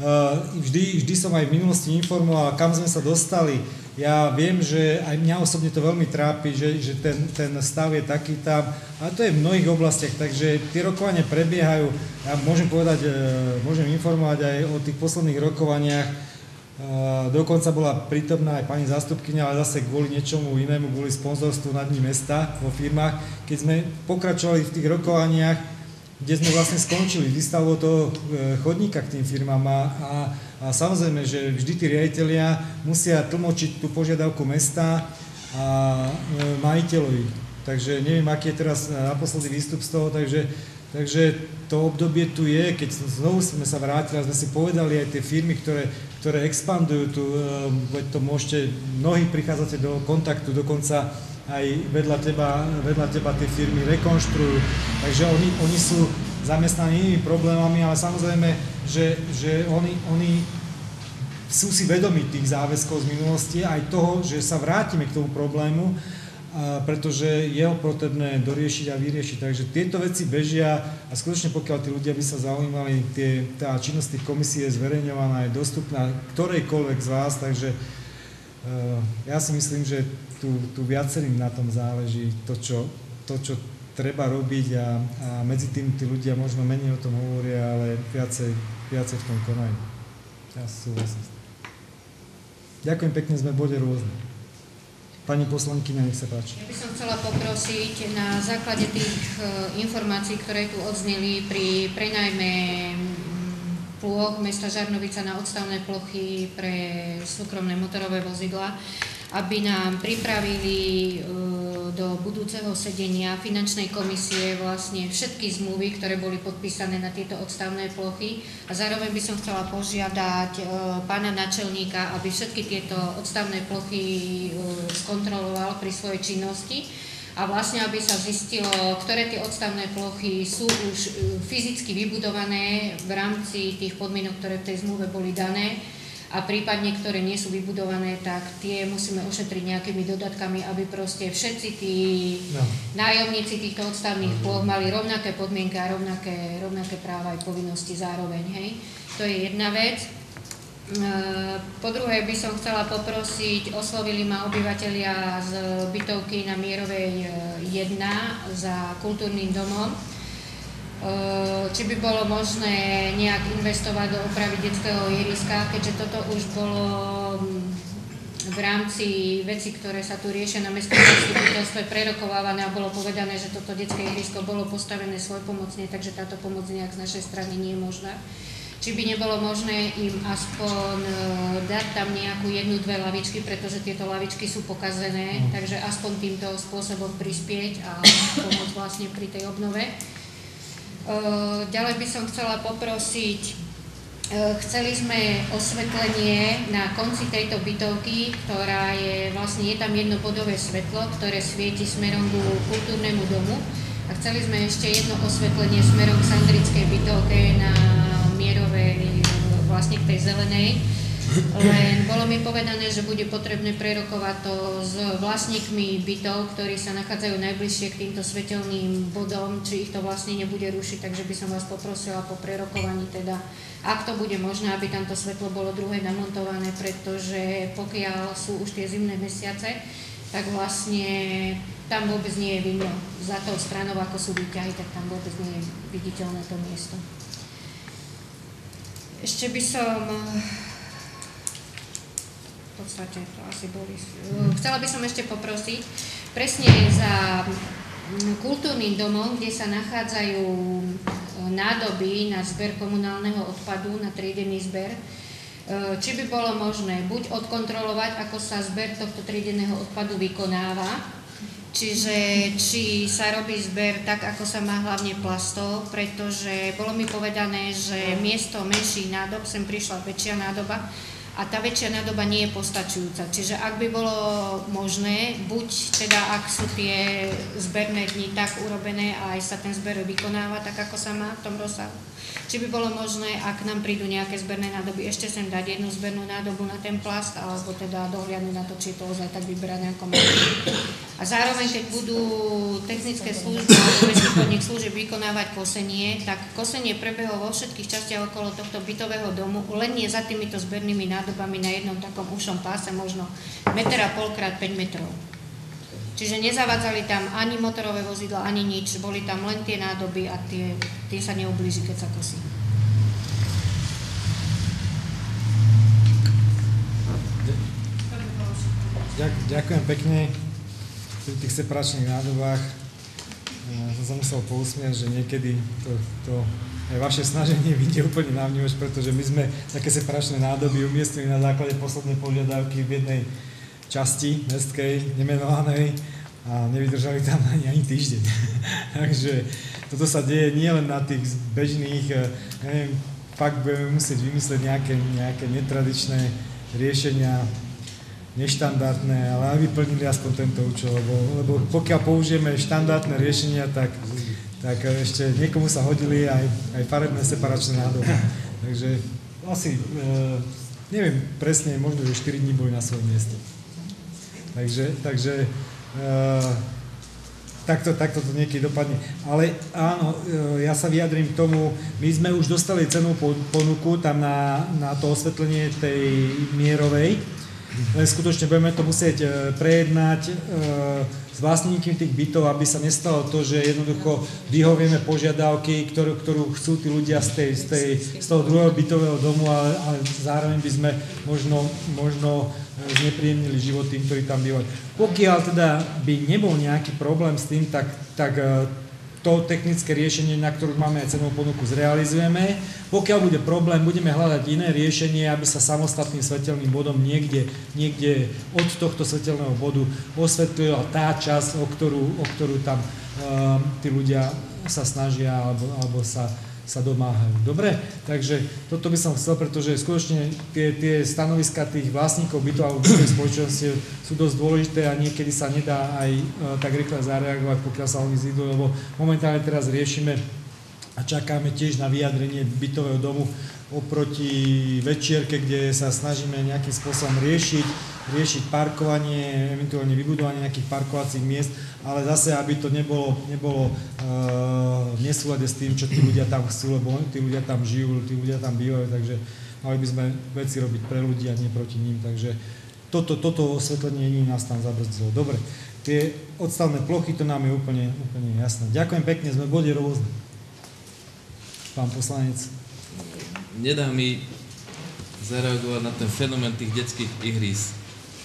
Vždy, vždy som aj v minulosti informoval, kam sme sa dostali. Ja viem, že aj mňa osobne to veľmi trápi, že, že ten, ten stav je taký tam, ale to je v mnohých oblastiach, takže tie rokovania prebiehajú. Ja môžem povedať, môžem informovať aj o tých posledných rokovaniach. Dokonca bola prítomná aj pani zástupkyňa, ale zase kvôli niečomu inému, kvôli sponzorstvu na Dni mesta vo firmách. Keď sme pokračovali v tých rokovaniach, kde sme vlastne skončili výstavou toho chodníka k tým firmám a, a, a samozrejme, že vždy tí riaditelia musia tlmočiť tú požiadavku mesta a e, majiteľovi. Takže neviem, aký je teraz naposledy výstup z toho, takže, takže to obdobie tu je, keď znovu sme sa vrátili a sme si povedali aj tie firmy, ktoré, ktoré expandujú tu, e, to môžete, mnohí prichádzate do kontaktu, dokonca aj vedľa teba, vedľa teba tie firmy rekonštruujú, takže oni, oni sú zamestnaní inými problémami, ale samozrejme, že, že oni, oni sú si vedomí tých záväzkov z minulosti, aj toho, že sa vrátime k tomu problému, a pretože je ho potrebné doriešiť a vyriešiť. Takže tieto veci bežia a skutočne pokiaľ tí ľudia by sa zaujímali, tie, tá činnosť tých komisí je zverejňovaná, je dostupná ktorejkoľvek z vás, takže uh, ja si myslím, že Tu, tu viacerým na tom záleží to, čo, to, čo treba robiť a, a medzi tým tí ľudia možno menej o tom hovoria, ale viacej, viacej v tom konajú. Ja súhlasím. Ďakujem pekne, sme v bode rôzne. Pani poslankyňa, nech sa páči. Ja by som chcela poprosiť na základe tých uh, informácií, ktoré tu odzneli pri prenajme plôch mesta Žarnovica na odstavné plochy pre súkromné motorové vozidlá, aby nám pripravili do budúceho sedenia finančnej komisie vlastne všetky zmluvy, ktoré boli podpísané na tieto odstavné plochy. A zároveň by som chcela požiadať pána náčelníka, aby všetky tieto odstavné plochy skontroloval pri svojej činnosti a vlastne aby sa zistilo, ktoré tie odstavné plochy sú už fyzicky vybudované v rámci tých podmienok, ktoré v tej zmluve boli dané, a prípadne, ktoré nie sú vybudované, tak tie musíme ošetriť nejakými dodatkami, aby proste všetci tí no. nájomníci týchto odstavných plôch mali rovnaké podmienky a rovnaké, rovnaké práva aj povinnosti zároveň. Hej. To je jedna vec. Po druhé by som chcela poprosiť, oslovili ma obyvatelia z bytovky na Mierovej jedna za kultúrnym domom, či by bolo možné nejak investovať do opravy detského ihriska, keďže toto už bolo v rámci vecí, ktoré sa tu riešia na mestskom zastupiteľstve prerokovávané a bolo povedané, že toto detské ihrisko bolo postavené svojpomocne, takže táto pomoc nejak z našej strany nie je možná. Či by nebolo možné im aspoň dať tam nejakú jednu, dve lavičky, pretože tieto lavičky sú pokazené, takže aspoň týmto spôsobom prispieť a pomôcť vlastne pri tej obnove. Ďalej by som chcela poprosiť, chceli sme osvetlenie na konci tejto bytovky, ktorá je, vlastne je tam jednobodové svetlo, ktoré svieti smerom ku kultúrnemu domu a chceli sme ešte jedno osvetlenie smerom k Sandrickej bytovke na Mierovej, vlastne k tej zelenej. Len bolo mi povedané, že bude potrebné prerokovať to s vlastníkmi bytov, ktorí sa nachádzajú najbližšie k týmto svetelným bodom, či ich to vlastne nebude rušiť, takže by som vás poprosila po prerokovaní teda, ak to bude možné, aby tamto svetlo bolo druhé namontované, pretože pokiaľ sú už tie zimné mesiace, tak vlastne tam vôbec nie je vidno. Za tou stranou, ako sú výťahy, tak tam vôbec nie je viditeľné to miesto. Ešte by som... V podstate to asi boli. Chcela by som ešte poprosiť, presne za kultúrnym domom, kde sa nachádzajú nádoby na zber komunálneho odpadu, na triedený zber, či by bolo možné buď odkontrolovať, ako sa zber tohto triedeného odpadu vykonáva, čiže či sa robí zber tak, ako sa má hlavne plastov, pretože bolo mi povedané, že miesto menších nádob sem prišla väčšia nádoba, a tá väčšia nádoba nie je postačujúca. Čiže ak by bolo možné, buď teda ak sú tie zberné dni tak urobené a aj sa ten zber vykonáva tak, ako sa má v tom rozsahu, či by bolo možné, ak nám prídu nejaké zberné nádoby, ešte sem dať jednu zbernú nádobu na ten plast, alebo teda dohliadnúť na to, či je to ozaj tak vyberané ako má. A zároveň, keď budú technické služby alebo bezvýchodných služieb vykonávať kosenie, tak kosenie prebehlo vo všetkých častiach okolo tohto bytového domu, len nie za týmito zbernými nádobami na jednom takom ušom páse, možno meter a pol krát päť metrov. Čiže nezavádzali tam ani motorové vozidla, ani nič, boli tam len tie nádoby a tie, tie sa neublíži, keď sa kosí. Ďakujem pekne. Pri tých separačných nádobách som sa musel pousmiať, že niekedy to, to aj vaše snaženie vidie úplne na vnímač, pretože my sme také separačné nádoby umiestnili na základe poslednej požiadavky v jednej časti mestskej, nemenovanej, a nevydržali tam ani, ani týždeň. Takže toto sa deje nielen na tých bežných, neviem, fakt budeme musieť vymyslieť nejaké, nejaké netradičné riešenia, neštandardné, ale aby plnili aspoň tento účel, lebo, lebo pokiaľ použijeme štandardné riešenia, tak, tak ešte niekomu sa hodili aj, aj farebné separačné nádoby. Takže asi, e, neviem presne, možno, že štyri dní boli na svojom mieste. Takže, takže e, takto, takto to niekedy dopadne. Ale áno, e, ja sa vyjadrím k tomu, my sme už dostali cenú ponuku tam na, na to osvetlenie tej mierovej. Len skutočne budeme to musieť prejednať s vlastníkmi tých bytov, aby sa nestalo to, že jednoducho vyhovieme požiadavky, ktorú, ktorú chcú tí ľudia z, tej, z, tej, z toho druhého bytového domu, ale, ale zároveň by sme možno, možno znepríjemnili život tým, ktorí tam bývajú. Pokiaľ teda by nebol nejaký problém s tým, tak, tak to technické riešenie, na ktorú máme aj cenovú ponuku, zrealizujeme. Pokiaľ bude problém, budeme hľadať iné riešenie, aby sa samostatným svetelným bodom niekde, niekde od tohto svetelného bodu osvetlila tá časť, o ktorú, o ktorú tam um, tí ľudia sa snažia alebo, alebo sa, sa domáhajú. Dobre? Takže toto by som chcel, pretože skutočne tie, tie stanoviska tých vlastníkov bytov alebo bytovej spoločnosti sú dosť dôležité a niekedy sa nedá aj uh, tak rýchle zareagovať, pokiaľ sa oni zídu, lebo momentálne teraz riešime a čakáme tiež na vyjadrenie bytového domu oproti večierke, kde sa snažíme nejakým spôsobom riešiť, riešiť parkovanie, eventuálne vybudovanie nejakých parkovacích miest, ale zase, aby to nebolo, nebolo uh, v nesúlade s tým, čo tí ľudia tam chcú, lebo tí ľudia tam žijú, tí ľudia tam bývajú, takže mali by sme veci robiť pre ľudí a nie proti ním, takže toto, toto osvetlenie nás tam zabrzdilo. Dobre, tie odstavné plochy, to nám je úplne, úplne jasné. Ďakujem pekne, sme v bode rôzne. Pán poslanec. Nedá mi zareagovať na ten fenomén tých detských ihrís.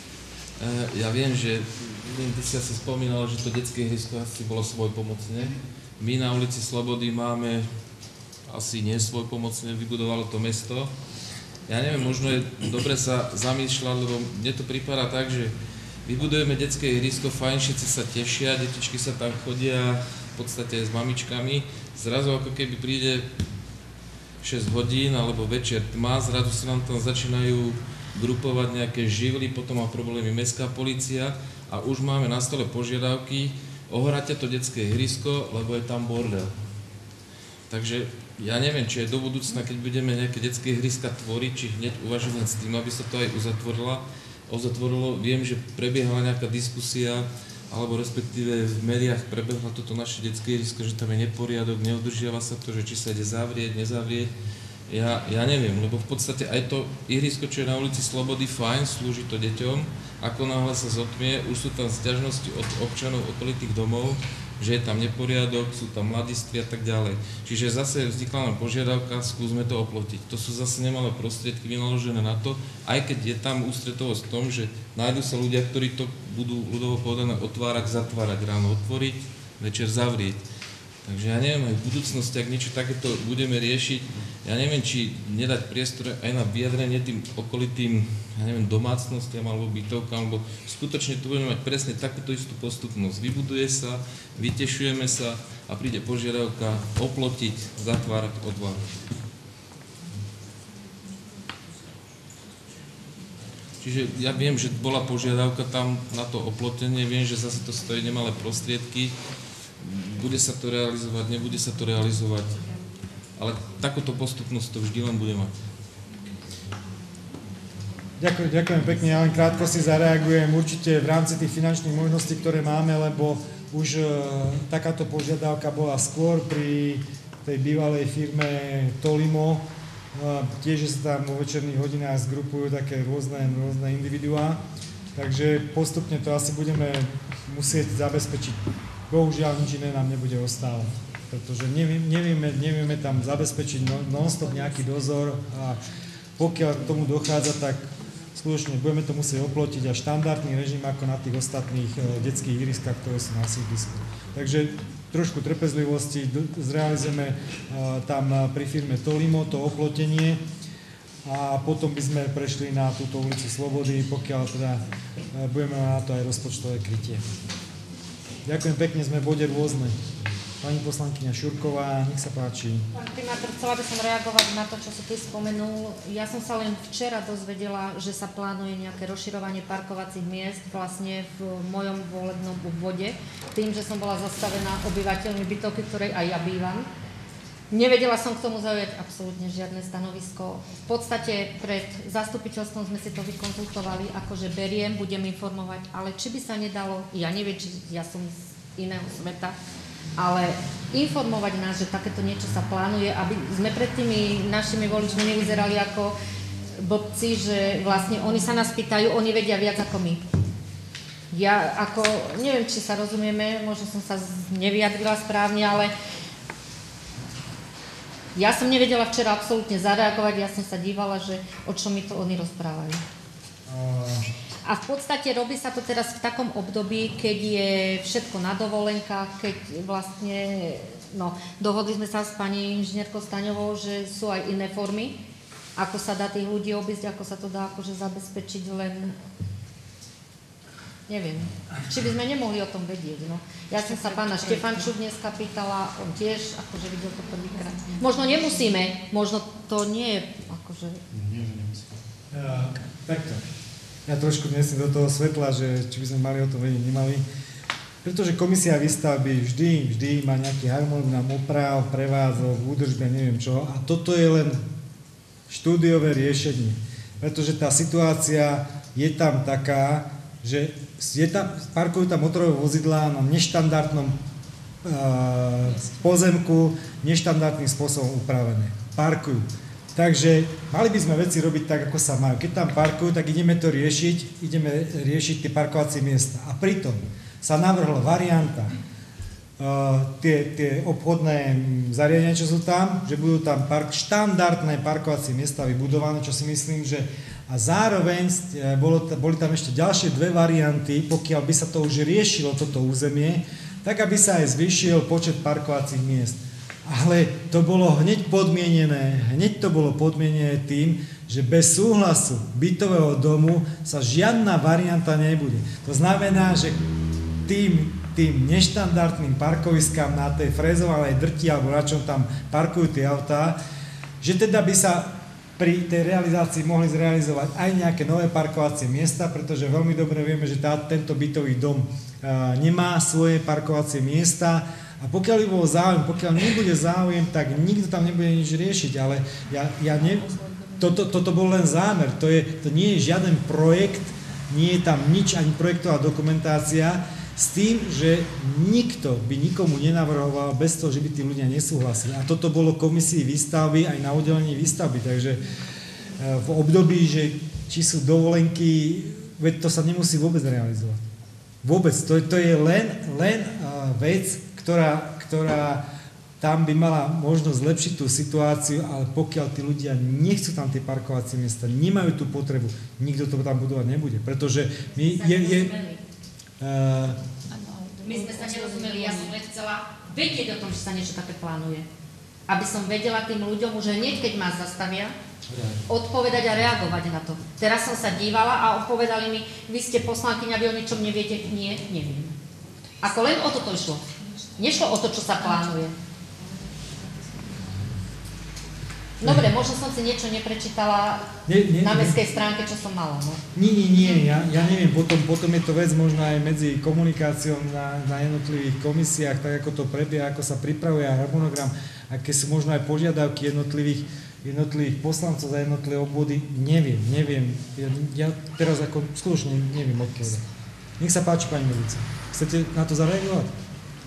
Ja viem, že ty si asi spomínal, že to detské ihrisko asi bolo svojpomocné. My na ulici Slobody máme asi nie svojpomocné, vybudovalo to mesto. Ja neviem, možno je dobre sa zamýšľať, lebo mne to pripadá tak, že vybudujeme detské ihrisko, fajn, všetci sa tešia, detičky sa tam chodia v podstate s mamičkami. Zrazu ako keby príde šesť hodín alebo večer tma, zrazu sa nám tam začínajú grupovať nejaké živly, potom má problémy mestská polícia a už máme na stole požiadavky, ohráte to detské ihrisko, lebo je tam bordel. Takže ja neviem, či aj do budúcna, keď budeme nejaké detské ihriska tvoriť, či hneď uvažovať s tým, aby sa to aj uzatvorilo. uzatvorilo. Viem, že prebiehala nejaká diskusia, alebo respektíve v médiách prebehlo toto naše detské ihrisko, že tam je neporiadok, neudržiava sa to, že či sa ide zavrieť, nezavrieť. Ja, ja neviem, lebo v podstate aj to ihrisko, čo je na ulici Slobody, fajn, slúži to deťom. Ako náhle sa zotmie, už sú tam sťažnosti od občanov okolitých domov, že je tam neporiadok, sú tam mladiství a tak ďalej. Čiže zase vznikla nám požiadavka, skúsme to oplotiť. To sú zase nemalé prostriedky vynaložené na to, aj keď je tam ústretovosť v tom, že nájdu sa ľudia, ktorí to budú ľudovo povedané otvárať, zatvárať, ráno otvoriť, večer zavrieť. Takže ja neviem, aj v budúcnosti, ak niečo takéto budeme riešiť, ja neviem, či nedať priestor aj na vyjadrenie tým okolitým, ja neviem, domácnostiam alebo bytovkám, lebo skutočne tu budeme mať presne takúto istú postupnosť. Vybuduje sa, vytešujeme sa a príde požiadavka oplotiť, zatvárať, otvárať. Čiže ja viem, že bola požiadavka tam na to oplotenie, viem, že zase to stojí nemalé prostriedky. Bude sa to realizovať, nebude sa to realizovať, ale takúto postupnosť to vždy len bude mať. Ďakujem, ďakujem pekne, ja len krátko si zareagujem určite v rámci tých finančných možností, ktoré máme, lebo už e, takáto požiadavka bola skôr pri tej bývalej firme Tolimo, e, tiež sa tam vo večerných hodinách zgrupujú také rôzne, rôzne individuá, takže postupne to asi budeme musieť zabezpečiť. Bohužiaľ, nič iné nám nebude ostávať, pretože nevieme, nevieme, nevieme tam zabezpečiť non-stop nejaký dozor a pokiaľ k tomu dochádza, tak skutočne budeme to musieť oplotiť a štandardný režim ako na tých ostatných detských ihriskách, ktoré sú na sídlisku. Takže trošku trpezlivosti, zrealizujeme tam pri firme Tolimo to oplotenie a potom by sme prešli na túto ulicu Slobody, pokiaľ teda budeme mať na to aj rozpočtové krytie. Ďakujem pekne, sme v bode rôzne. Pani poslankyňa Šurková, nech sa páči. Pán primátor, chcela by som reagovať na to, čo si ty spomenul. Ja som sa len včera dozvedela, že sa plánuje nejaké rozširovanie parkovacích miest vlastne v mojom volebnom obvode, tým, že som bola zastavená obyvateľmi bytovky, ktorej aj ja bývam. Nevedela som k tomu zaujať absolútne žiadne stanovisko. V podstate pred zastupiteľstvom sme si to vykonzultovali, akože beriem, budem informovať, ale či by sa nedalo, ja neviem, či ja som z iného sveta, ale informovať nás, že takéto niečo sa plánuje, aby sme pred tými našimi voličmi nevyzerali ako blbci, že vlastne oni sa nás pýtajú, oni vedia viac ako my. Ja ako, neviem, či sa rozumieme, možno som sa nevyjadrila správne, ale ja som nevedela včera absolútne zareagovať, ja som sa dívala, že o čom mi to oni rozprávajú. A v podstate robí sa to teraz v takom období, keď je všetko na dovolenkách, keď vlastne, no, dohodli sme sa s pani inžinierkou Staňovou, že sú aj iné formy, ako sa dá tých ľudí obísť, ako sa to dá akože zabezpečiť, len neviem, či by sme nemohli o tom vedieť, no. Ja som sa pána Štefanču dneska pýtala, on tiež akože videl to prvýkrát. Možno nemusíme, možno to nie je, akože... Nie, že nemusíme. Ja, takto. Ja trošku nesiem do toho svetla, že či by sme mali o tom vedieť, nemali. Pretože komisia výstavby vždy, vždy má nejaký harmonogram oprav, prevádzok, údržby, neviem čo. A toto je len štúdiové riešenie. Pretože tá situácia je tam taká, že je tam, parkujú tam motorové vozidlá na neštandardnom uh, pozemku, neštandardným spôsobom upravené. Parkujú. Takže mali by sme veci robiť tak, ako sa majú. Keď tam parkujú, tak ideme to riešiť, ideme riešiť tie parkovacie miesta. A pritom sa navrhla varianta, uh, tie, tie obchodné zariadenia, čo sú tam, že budú tam park, štandardné parkovacie miesta vybudované, čo si myslím, že a zároveň bolo, boli tam ešte ďalšie dve varianty, pokiaľ by sa to už riešilo, toto územie, tak aby sa aj zvýšil počet parkovacích miest. Ale to bolo hneď podmienené, hneď to bolo podmienené tým, že bez súhlasu bytového domu sa žiadna varianta nebude. To znamená, že tým, tým neštandardným parkoviskám na tej frezovanej drti alebo na čom tam parkujú tie autá, že teda by sa pri tej realizácii mohli zrealizovať aj nejaké nové parkovacie miesta, pretože veľmi dobre vieme, že tá, tento bytový dom a, nemá svoje parkovacie miesta a pokiaľ by bol záujem, pokiaľ nebude záujem, tak nikto tam nebude nič riešiť, ale ja, ja ne, toto, toto bol len zámer, to, je, to nie je žiaden projekt, nie je tam nič, ani projektová dokumentácia, s tým, že nikto by nikomu nenavrhoval bez toho, že by tí ľudia nesúhlasili. A toto bolo komisii výstavby aj na oddelení výstavby. Takže v období, že či sú dovolenky, veď to sa nemusí vôbec realizovať. Vôbec. To, to je len, len vec, ktorá, ktorá tam by mala možnosť zlepšiť tú situáciu, ale pokiaľ tí ľudia nechcú tam tie parkovacie miesta, nemajú tú potrebu, nikto to tam budovať nebude. Pretože my je... je Uh, My sme sa nerozumeli, ja som len chcela vedieť o tom, že sa niečo také plánuje. Aby som vedela tým ľuďom už hneď, keď ma zastavia, odpovedať a reagovať na to. Teraz som sa dívala a odpovedali mi, vy ste poslankyňa, vy o ničom neviete. Nie, neviem. Ako len o toto išlo. Nešlo o to, čo sa plánuje. Dobre, možno som si niečo neprečítala nie, nie, na mestskej stránke, čo som mala. No. Nie, nie, nie, ja, ja neviem, potom, potom je to vec možno aj medzi komunikáciou na, na jednotlivých komisiách, tak ako to prebieha, ako sa pripravuje harmonogram, aké sú možno aj požiadavky jednotlivých, jednotlivých poslancov za jednotlivé obvody, neviem, neviem. Ja, ja teraz ako skutočne neviem odpovedať. Nech sa páči, pani Medica. Chcete na to zareagovať?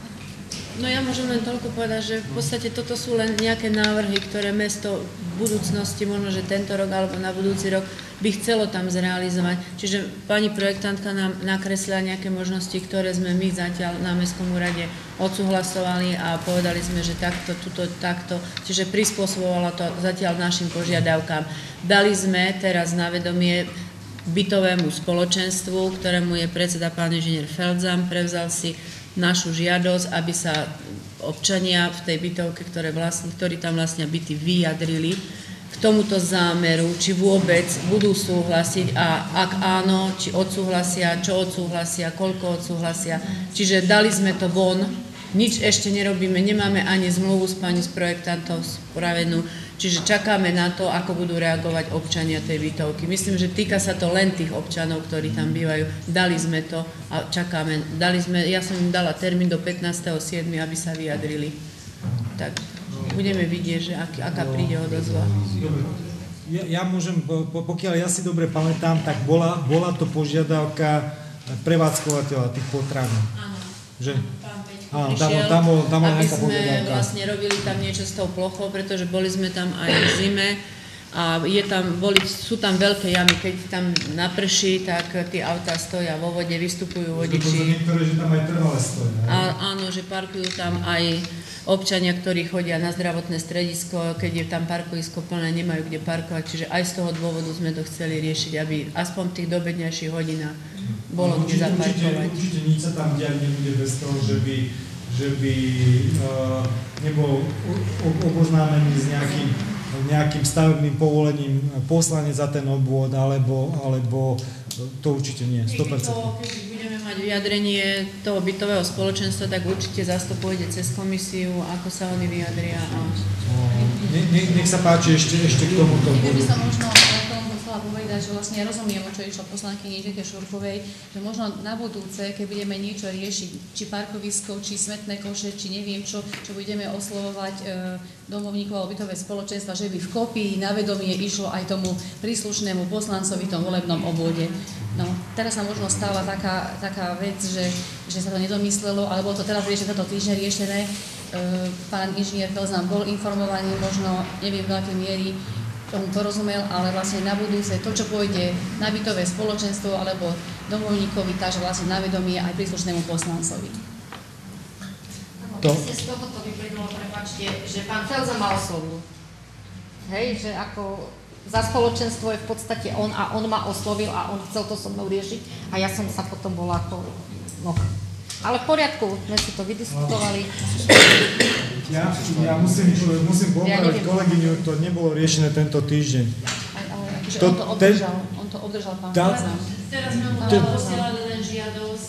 No ja môžem len toľko povedať, že v podstate toto sú len nejaké návrhy, ktoré mesto v budúcnosti, možno že tento rok alebo na budúci rok by chcelo tam zrealizovať. Čiže pani projektantka nám nakreslila nejaké možnosti, ktoré sme my zatiaľ na mestskom úrade odsúhlasovali a povedali sme, že takto, tuto, takto, čiže prispôsobovala to zatiaľ našim požiadavkám. Dali sme teraz na vedomie bytovému spoločenstvu, ktorému je predseda pán inžinier Feldzam, prevzal si našu žiadosť, aby sa občania v tej bytovke, ktoré vlastní, ktorí tam vlastnia byty, vyjadrili k tomuto zámeru, či vôbec budú súhlasiť a ak áno, či odsúhlasia, čo odsúhlasia, koľko odsúhlasia. Čiže dali sme to von, nič ešte nerobíme, nemáme ani zmluvu s pani s projektantom spravenú, čiže čakáme na to, ako budú reagovať občania tej bytovky. Myslím, že týka sa to len tých občanov, ktorí tam bývajú. Dali sme to a čakáme. Dali sme, ja som im dala termín do pätnásteho siedmeho aby sa vyjadrili. Tak budeme vidieť, že ak, aká príde odozva. Ja, ja môžem, pokiaľ ja si dobre pamätám, tak bola, bola to požiadavka prevádzkovateľa tých potravín. Áno. Že? Áno, tam, tam, bol, tam aby sme vlastne robili tam niečo s tou plochou, pretože boli sme tam aj v zime a je tam, boli, sú tam veľké jamy, keď tam naprší, tak tie autá stoja vo vode, vystupujú vodiči. Niektoré, že tam aj trvalé stoja. A, áno, že parkujú tam aj občania, ktorí chodia na zdravotné stredisko, keď je tam parkovisko plné, nemajú kde parkovať, čiže aj z toho dôvodu sme to chceli riešiť, aby aspoň v tých dobednejších hodinách bolo kde zaparkovať. Určite, určite nič sa tam diať nebude bez toho, že by, že by uh, nebol oboznámený s nejakým, nejakým stavebným povolením poslanie za ten obvod, alebo, alebo to určite nie, sto percent. Keď budeme mať vyjadrenie toho bytového spoločenstva, tak určite zase to pôjde cez komisiu, ako sa oni vyjadria. A... Ne, ne, nech sa páči ešte, ešte k tomuto bodu. Ja by som možno chcela povedať, že vlastne ja rozumiem, o čo išlo poslankyni Žike Šurkovej, že možno na budúce, keď budeme niečo riešiť, či parkovisko, či smetné koše, či neviem čo, čo budeme oslovovať e, domovníkov alebo bytové spoločenstva, že by v kopii na vedomie išlo aj tomu príslušnému poslancovi v tom volebnom obvode. No, teraz sa možno stáva taká, taká vec, že, že sa to nedomyslelo, alebo to teraz riešené, toto týždeň riešené. E, pán inžinier Feldzam bol informovaný, možno neviem do akej miery tomu porozumel, ale vlastne na budúce to, čo pôjde na bytové spoločenstvo alebo domovníkovi, takže vlastne na vedomie aj príslušnému poslancovi. To... Z tohoto vyplynulo, prepáčte, že pán Feldzam ma oslovil. Hej, že ako za spoločenstvo je v podstate on a on ma oslovil a on chcel to so mnou riešiť a ja som sa potom bola ako, no, ale v poriadku, sme si to vydiskutovali. Ja, ja musím, musím popraviť ja kolegyňu, to nebolo riešené tento týždeň. Aj, ale akože to, on to obdržal, ten, on to obdržal pán Feldzam. Teraz sme mu to posielali len žiadosť.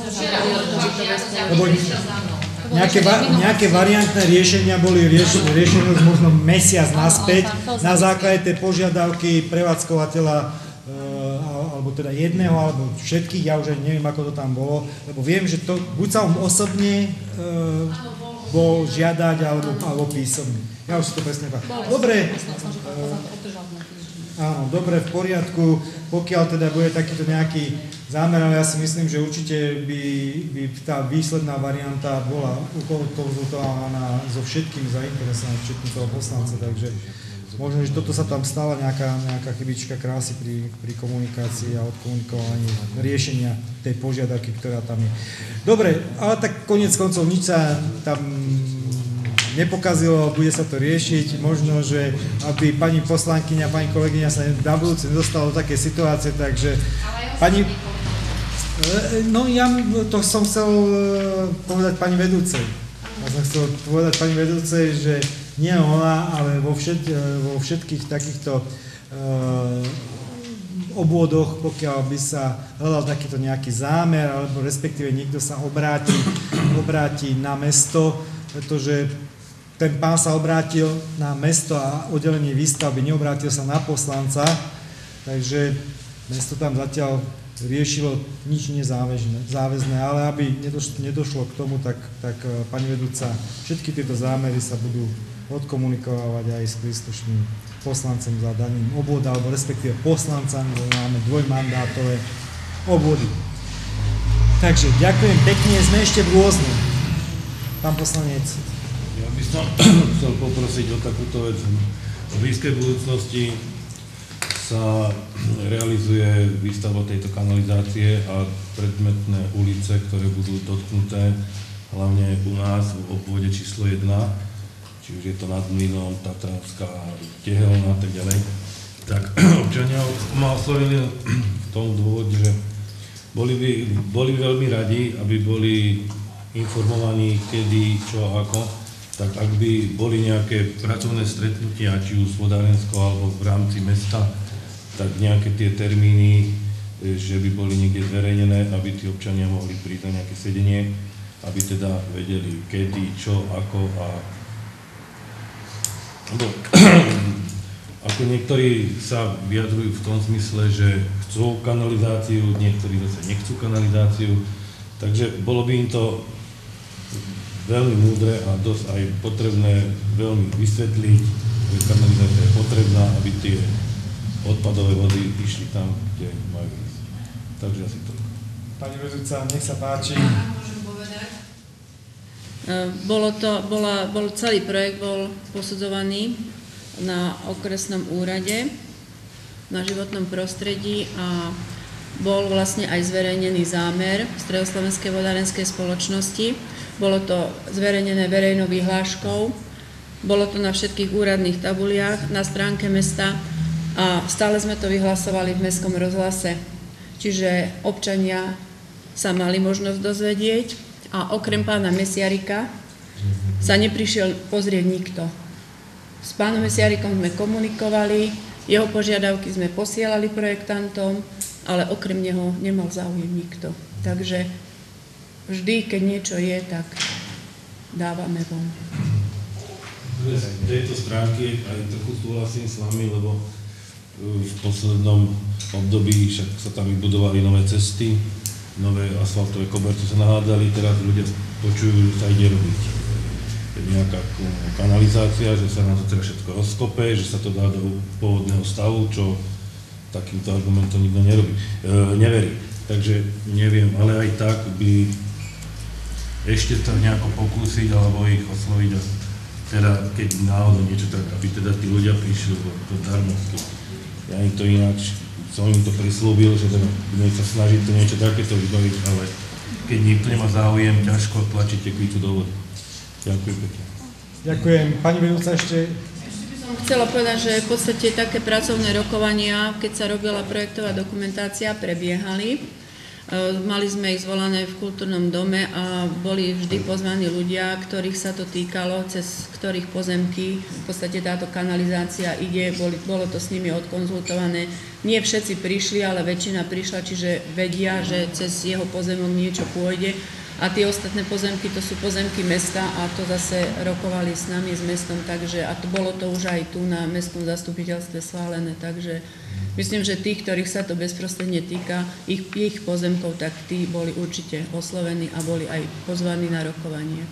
Nejaké, va, nejaké variantné riešenia boli riešené, riešené už možno mesiac naspäť na základe tej požiadavky prevádzkovateľa alebo teda jedného, alebo všetkých, ja už aj neviem, ako to tam bolo, lebo viem, že to buď sa on osobne e, bol žiadať, alebo, alebo písomne. Ja už si to presne pamätám. Dobre, áno, dobre, v poriadku, pokiaľ teda bude takýto nejaký zámer, ale ja si myslím, že určite by, by tá výsledná varianta bola konzultovaná so všetkými zainteresovanými, všetkým toho poslanca, takže možno, že toto sa tam stala nejaká, nejaká chybička krásy pri, pri komunikácii a odkomunikovaní riešenia tej požiadavky, ktorá tam je. Dobre, ale tak koniec koncov nič sa tam nepokazilo, bude sa to riešiť. Možno, že aby pani poslankyňa, pani kolegyňa sa na budúce nedostala do také situácie, takže pani... No ja to som chcel povedať pani vedúcej. Ja som chcel povedať pani vedúcej, že nie ona, ale vo, všet, vo všetkých takýchto uh, obvodoch, pokiaľ by sa hľadal takýto nejaký zámer, alebo respektíve niekto sa obráti, obráti na mesto, pretože ten pán sa obrátil na mesto a oddelenie výstavby, neobrátil sa na poslanca, takže mesto tam zatiaľ riešilo nič nezáväzné, ale aby nedošlo, nedošlo k tomu, tak, tak pani vedúca, všetky tieto zámery sa budú odkomunikovať aj s príslušným poslancom za daným obvod, alebo respektíve poslancami, lebo máme dvojmandátové obvody. Takže ďakujem pekne, sme ešte v rôznom. Pán poslanec. Ja by som chcel poprosiť o takúto vec. V blízkej budúcnosti sa realizuje výstavba tejto kanalizácie a predmetné ulice, ktoré budú dotknuté, hlavne u nás v obvode číslo jedna, či už je to nad Mlynom, Tatranská, Tehelná a tak ďalej. Tak občania ma oslovili v tom dôvode, že boli by, boli by veľmi radi, aby boli informovaní kedy, čo a ako, tak ak by boli nejaké pracovné stretnutia, či už vodárensko alebo v rámci mesta, tak nejaké tie termíny, že by boli niekde zverejnené, aby tí občania mohli prísť na nejaké sedenie, aby teda vedeli kedy, čo, ako a... Lebo, ako niektorí sa vyjadrujú v tom zmysle, že chcú kanalizáciu, niektorí zase nechcú kanalizáciu, takže bolo by im to veľmi múdre a dosť aj potrebné veľmi vysvetliť, že kanalizácia je potrebná, aby tie odpadové vody išli tam, kde majú ísť. Takže asi to. Pani vedúca, nech sa páči. Môžem povedať? Bolo to, bola, bol, celý projekt bol posudzovaný na okresnom úrade na životnom prostredí a bol vlastne aj zverejnený zámer Stredoslovenskej vodárenskej spoločnosti. Bolo to zverejnené verejnou vyhláškou, bolo to na všetkých úradných tabuliach, na stránke mesta a stále sme to vyhlasovali v mestskom rozhlase. Čiže občania sa mali možnosť dozvedieť a okrem pána Mesiarika sa neprišiel pozrieť nikto. S pánom Mesiarikom sme komunikovali, jeho požiadavky sme posielali projektantom, ale okrem neho nemal záujem nikto. Takže vždy, keď niečo je, tak dávame von. Z tejto stránky aj trochu súhlasím s vami, lebo v poslednom období však sa tam vybudovali nové cesty, nové asfaltové koberce sa nahádzali, teraz ľudia počujú, že sa ide robiť. Je nejaká kanalizácia, že sa nám to teda všetko rozkope, že sa to dá do pôvodného stavu, čo takýmto argumentom nikto nerobí, e, neverí. Takže neviem, ale aj tak by ešte to nejako pokúsiť alebo ich osloviť a teda keď náhodou niečo tak, aby teda tí ľudia prišli do darmo. Ja im to ináč, som im to prislúbil, že teda budem sa snažiť to niečo takéto vybaviť, ale keď nikto nemá záujem, ťažko tlačíte kvítu do vody. Ďakujem pekne. Ďakujem. Pani vedúca ešte... Chcela povedať, že v podstate také pracovné rokovania, keď sa robila projektová dokumentácia, prebiehali. Mali sme ich zvolané v kultúrnom dome a boli vždy pozvaní ľudia, ktorých sa to týkalo, cez ktorých pozemky v podstate táto kanalizácia ide, boli, bolo to s nimi odkonzultované. Nie všetci prišli, ale väčšina prišla, čiže vedia, že cez jeho pozemok niečo pôjde. A tie ostatné pozemky, to sú pozemky mesta a to zase rokovali s nami, s mestom, takže, a to bolo to už aj tu na mestskom zastupiteľstve schválené, takže myslím, že tých, ktorých sa to bezprostredne týka, ich, ich pozemkov, tak tí boli určite oslovení a boli aj pozvaní na rokovanie.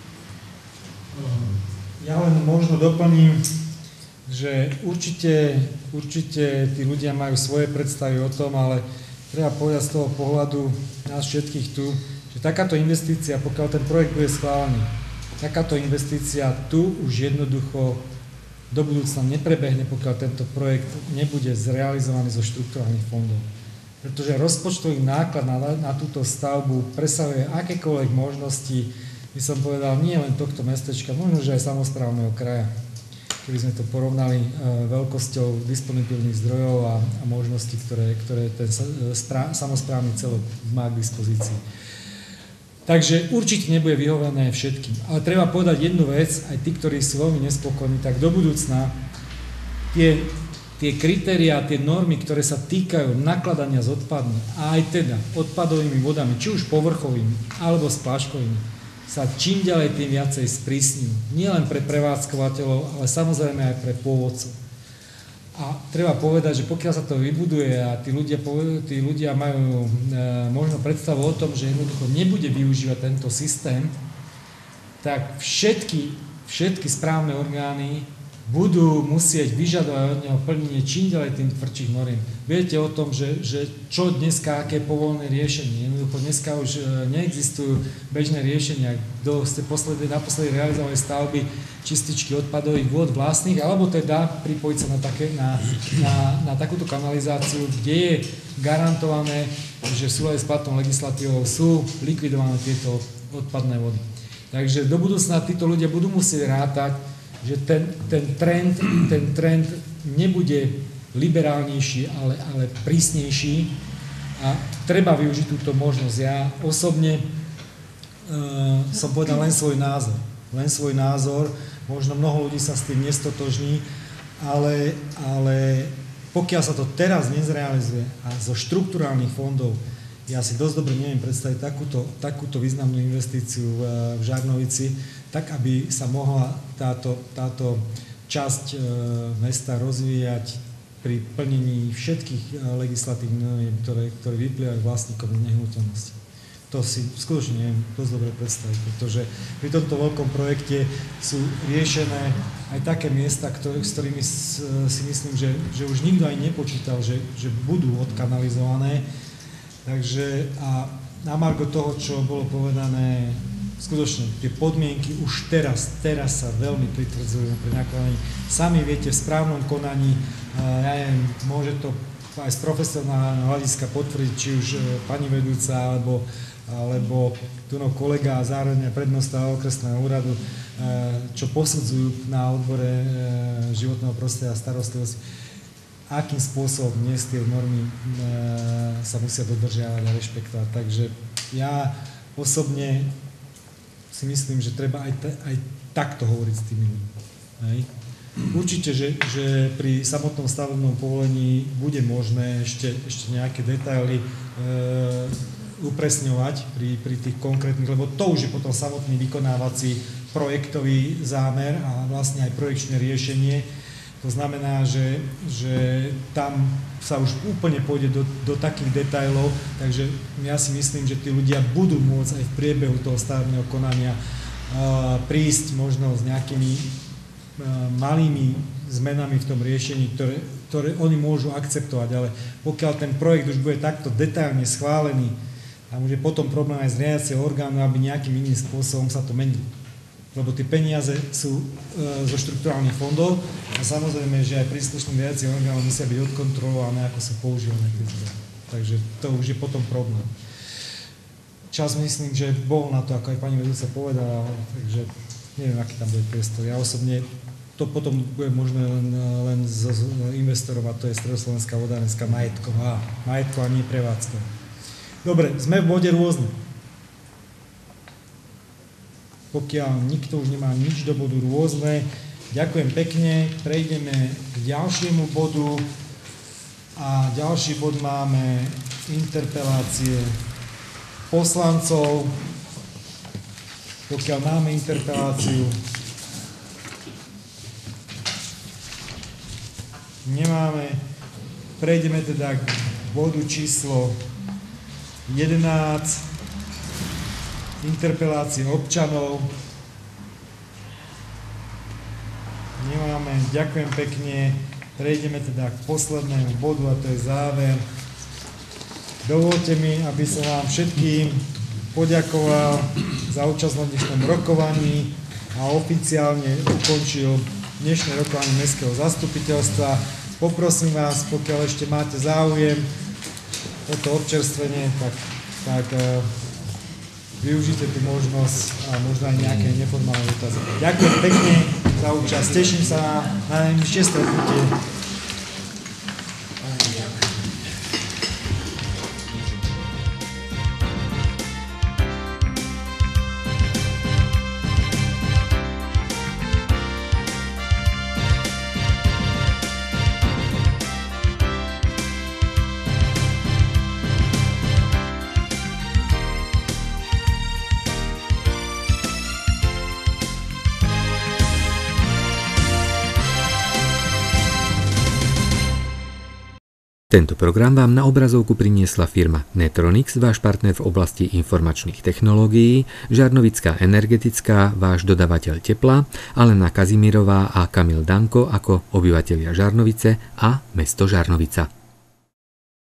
Ja len možno doplním, že určite, určite tí ľudia majú svoje predstavy o tom, ale treba povedať z toho pohľadu nás všetkých tu, že takáto investícia, pokiaľ ten projekt bude schválený, takáto investícia tu už jednoducho do budúcna neprebehne, pokiaľ tento projekt nebude zrealizovaný zo štrukturálnych fondov. Pretože rozpočtový náklad na, na túto stavbu presahuje akékoľvek možnosti, by som povedal, nie len tohto mestečka, možno, že aj samosprávneho kraja. Keby sme to porovnali e, veľkosťou disponibilných zdrojov a, a možností, ktoré, ktoré ten spra, samosprávny celok má k dispozícii. Takže určite nebude vyhovené všetkým. Ale treba povedať jednu vec, aj tí, ktorí sú veľmi nespokojní, tak do budúcna tie, tie kritériá, tie normy, ktoré sa týkajú nakladania s odpadmi, a aj teda odpadovými vodami, či už povrchovými alebo spláškovými, sa čím ďalej tým viacej sprísňujú. Nie len pre prevádzkovateľov, ale samozrejme aj pre pôvodcov. A treba povedať, že pokiaľ sa to vybuduje a tí ľudia, tí ľudia majú e, možno predstavu o tom, že jednoducho nebude využívať tento systém, tak všetky, všetky správne orgány budú musieť vyžadovať od neho plnenie čím ďalej tým tvrdších noriem. Viete o tom, že, že čo dneska, aké povolené riešenie. Jednoducho dneska už neexistujú bežné riešenia. Kto ste posledy, naposledy realizovali stavby čističky odpadových vôd vlastných, alebo teda pripojiť sa na, také, na, na, na takúto kanalizáciu, kde je garantované, že v súlade s platnou legislatívou sú likvidované tieto odpadné vody. Takže do budúcna títo ľudia budú musieť rátať, že ten, ten, trend, ten trend nebude liberálnejší, ale, ale prísnejší a treba využiť túto možnosť. Ja osobne e, som povedal len svoj názor. Len svoj názor, možno mnoho ľudí sa s tým nestotožní, ale, ale pokiaľ sa to teraz nezrealizuje a zo štrukturálnych fondov, ja si dosť dobre neviem predstaviť takúto, takúto významnú investíciu v, v Žarnovici, tak aby sa mohla táto, táto časť e, mesta rozvíjať pri plnení všetkých e, legislatívnych noriem, ktoré, ktoré vyplývajú vlastníkom nehnuteľnosti. To si skutočne neviem dosť dobre predstaviť, pretože pri tomto veľkom projekte sú riešené aj také miesta, ktoré, s ktorými si myslím, že, že už nikto aj nepočítal, že, že budú odkanalizované. Takže a na margo toho, čo bolo povedané, skutočne tie podmienky už teraz, teraz sa veľmi pritvrdzujú pri nakladaní. Sami viete, v správnom konaní, ja neviem, môže to aj z profesionálneho hľadiska potvrdiť, či už pani vedúca, alebo, alebo tu no kolega a zároveň prednosta okresného úradu, čo posudzujú na odbore životného prostredia a starostlivosti, akým spôsobom dnes tie normy e, sa musia dodržiavať a rešpektovať. Takže ja osobne si myslím, že treba aj, t- aj takto hovoriť s tými ľuďmi. Hej. Určite, že, že pri samotnom stavebnom povolení bude možné ešte, ešte nejaké detaily e, upresňovať pri, pri tých konkrétnych, lebo to už je potom samotný vykonávací projektový zámer a vlastne aj projekčné riešenie. To znamená, že, že tam sa už úplne pôjde do, do takých detailov, takže ja si myslím, že tí ľudia budú môcť aj v priebehu toho stavebného konania uh, prísť možno s nejakými uh, malými zmenami v tom riešení, ktoré, ktoré oni môžu akceptovať, ale pokiaľ ten projekt už bude takto detailne schválený, tam už je potom problém aj z riadiaceho orgánu, aby nejakým iným spôsobom sa to menilo. Lebo tie peniaze sú e, zo štrukturálnych fondov a samozrejme, že aj príslušný riadiaci orgán musia byť odkontrolované, ako sa používané tie zdroje. Takže to už je potom problém. Čas myslím, že bol na to, ako aj pani vedúca povedala, takže neviem, aký tam bude priestor. Ja osobne to potom bude možné len, len z, z investorov, a to je Stredoslovenská vodárenská majetková. Majetková, nie prevádzková. Dobre, sme v bode rôzne. Pokiaľ nikto už nemá nič do bodu rôzne, ďakujem pekne, prejdeme k ďalšiemu bodu a ďalší bod máme interpelácie poslancov. Pokiaľ máme interpeláciu, nemáme, prejdeme teda k bodu číslo jedenásť, interpelácie občanov. Nemáme, ďakujem pekne. Prejdeme teda k poslednému bodu a to je záver. Dovolte mi, aby som vám všetkým poďakoval za účasť na dnešnom rokovaní a oficiálne ukončil dnešné rokovanie Mestského zastupiteľstva. Poprosím vás, pokiaľ ešte máte záujem o to občerstvenie, tak, tak využite tú možnosť a možno aj nejaké neformálne dotazy. Ďakujem pekne za účasť, teším sa na najbližšie stretnutie. Tento program vám na obrazovku priniesla firma Netronix, váš partner v oblasti informačných technológií, Žarnovická energetická, váš dodavateľ tepla, Alena Kazimírová a Kamil Danko ako obyvatelia Žarnovice a mesto Žarnovica.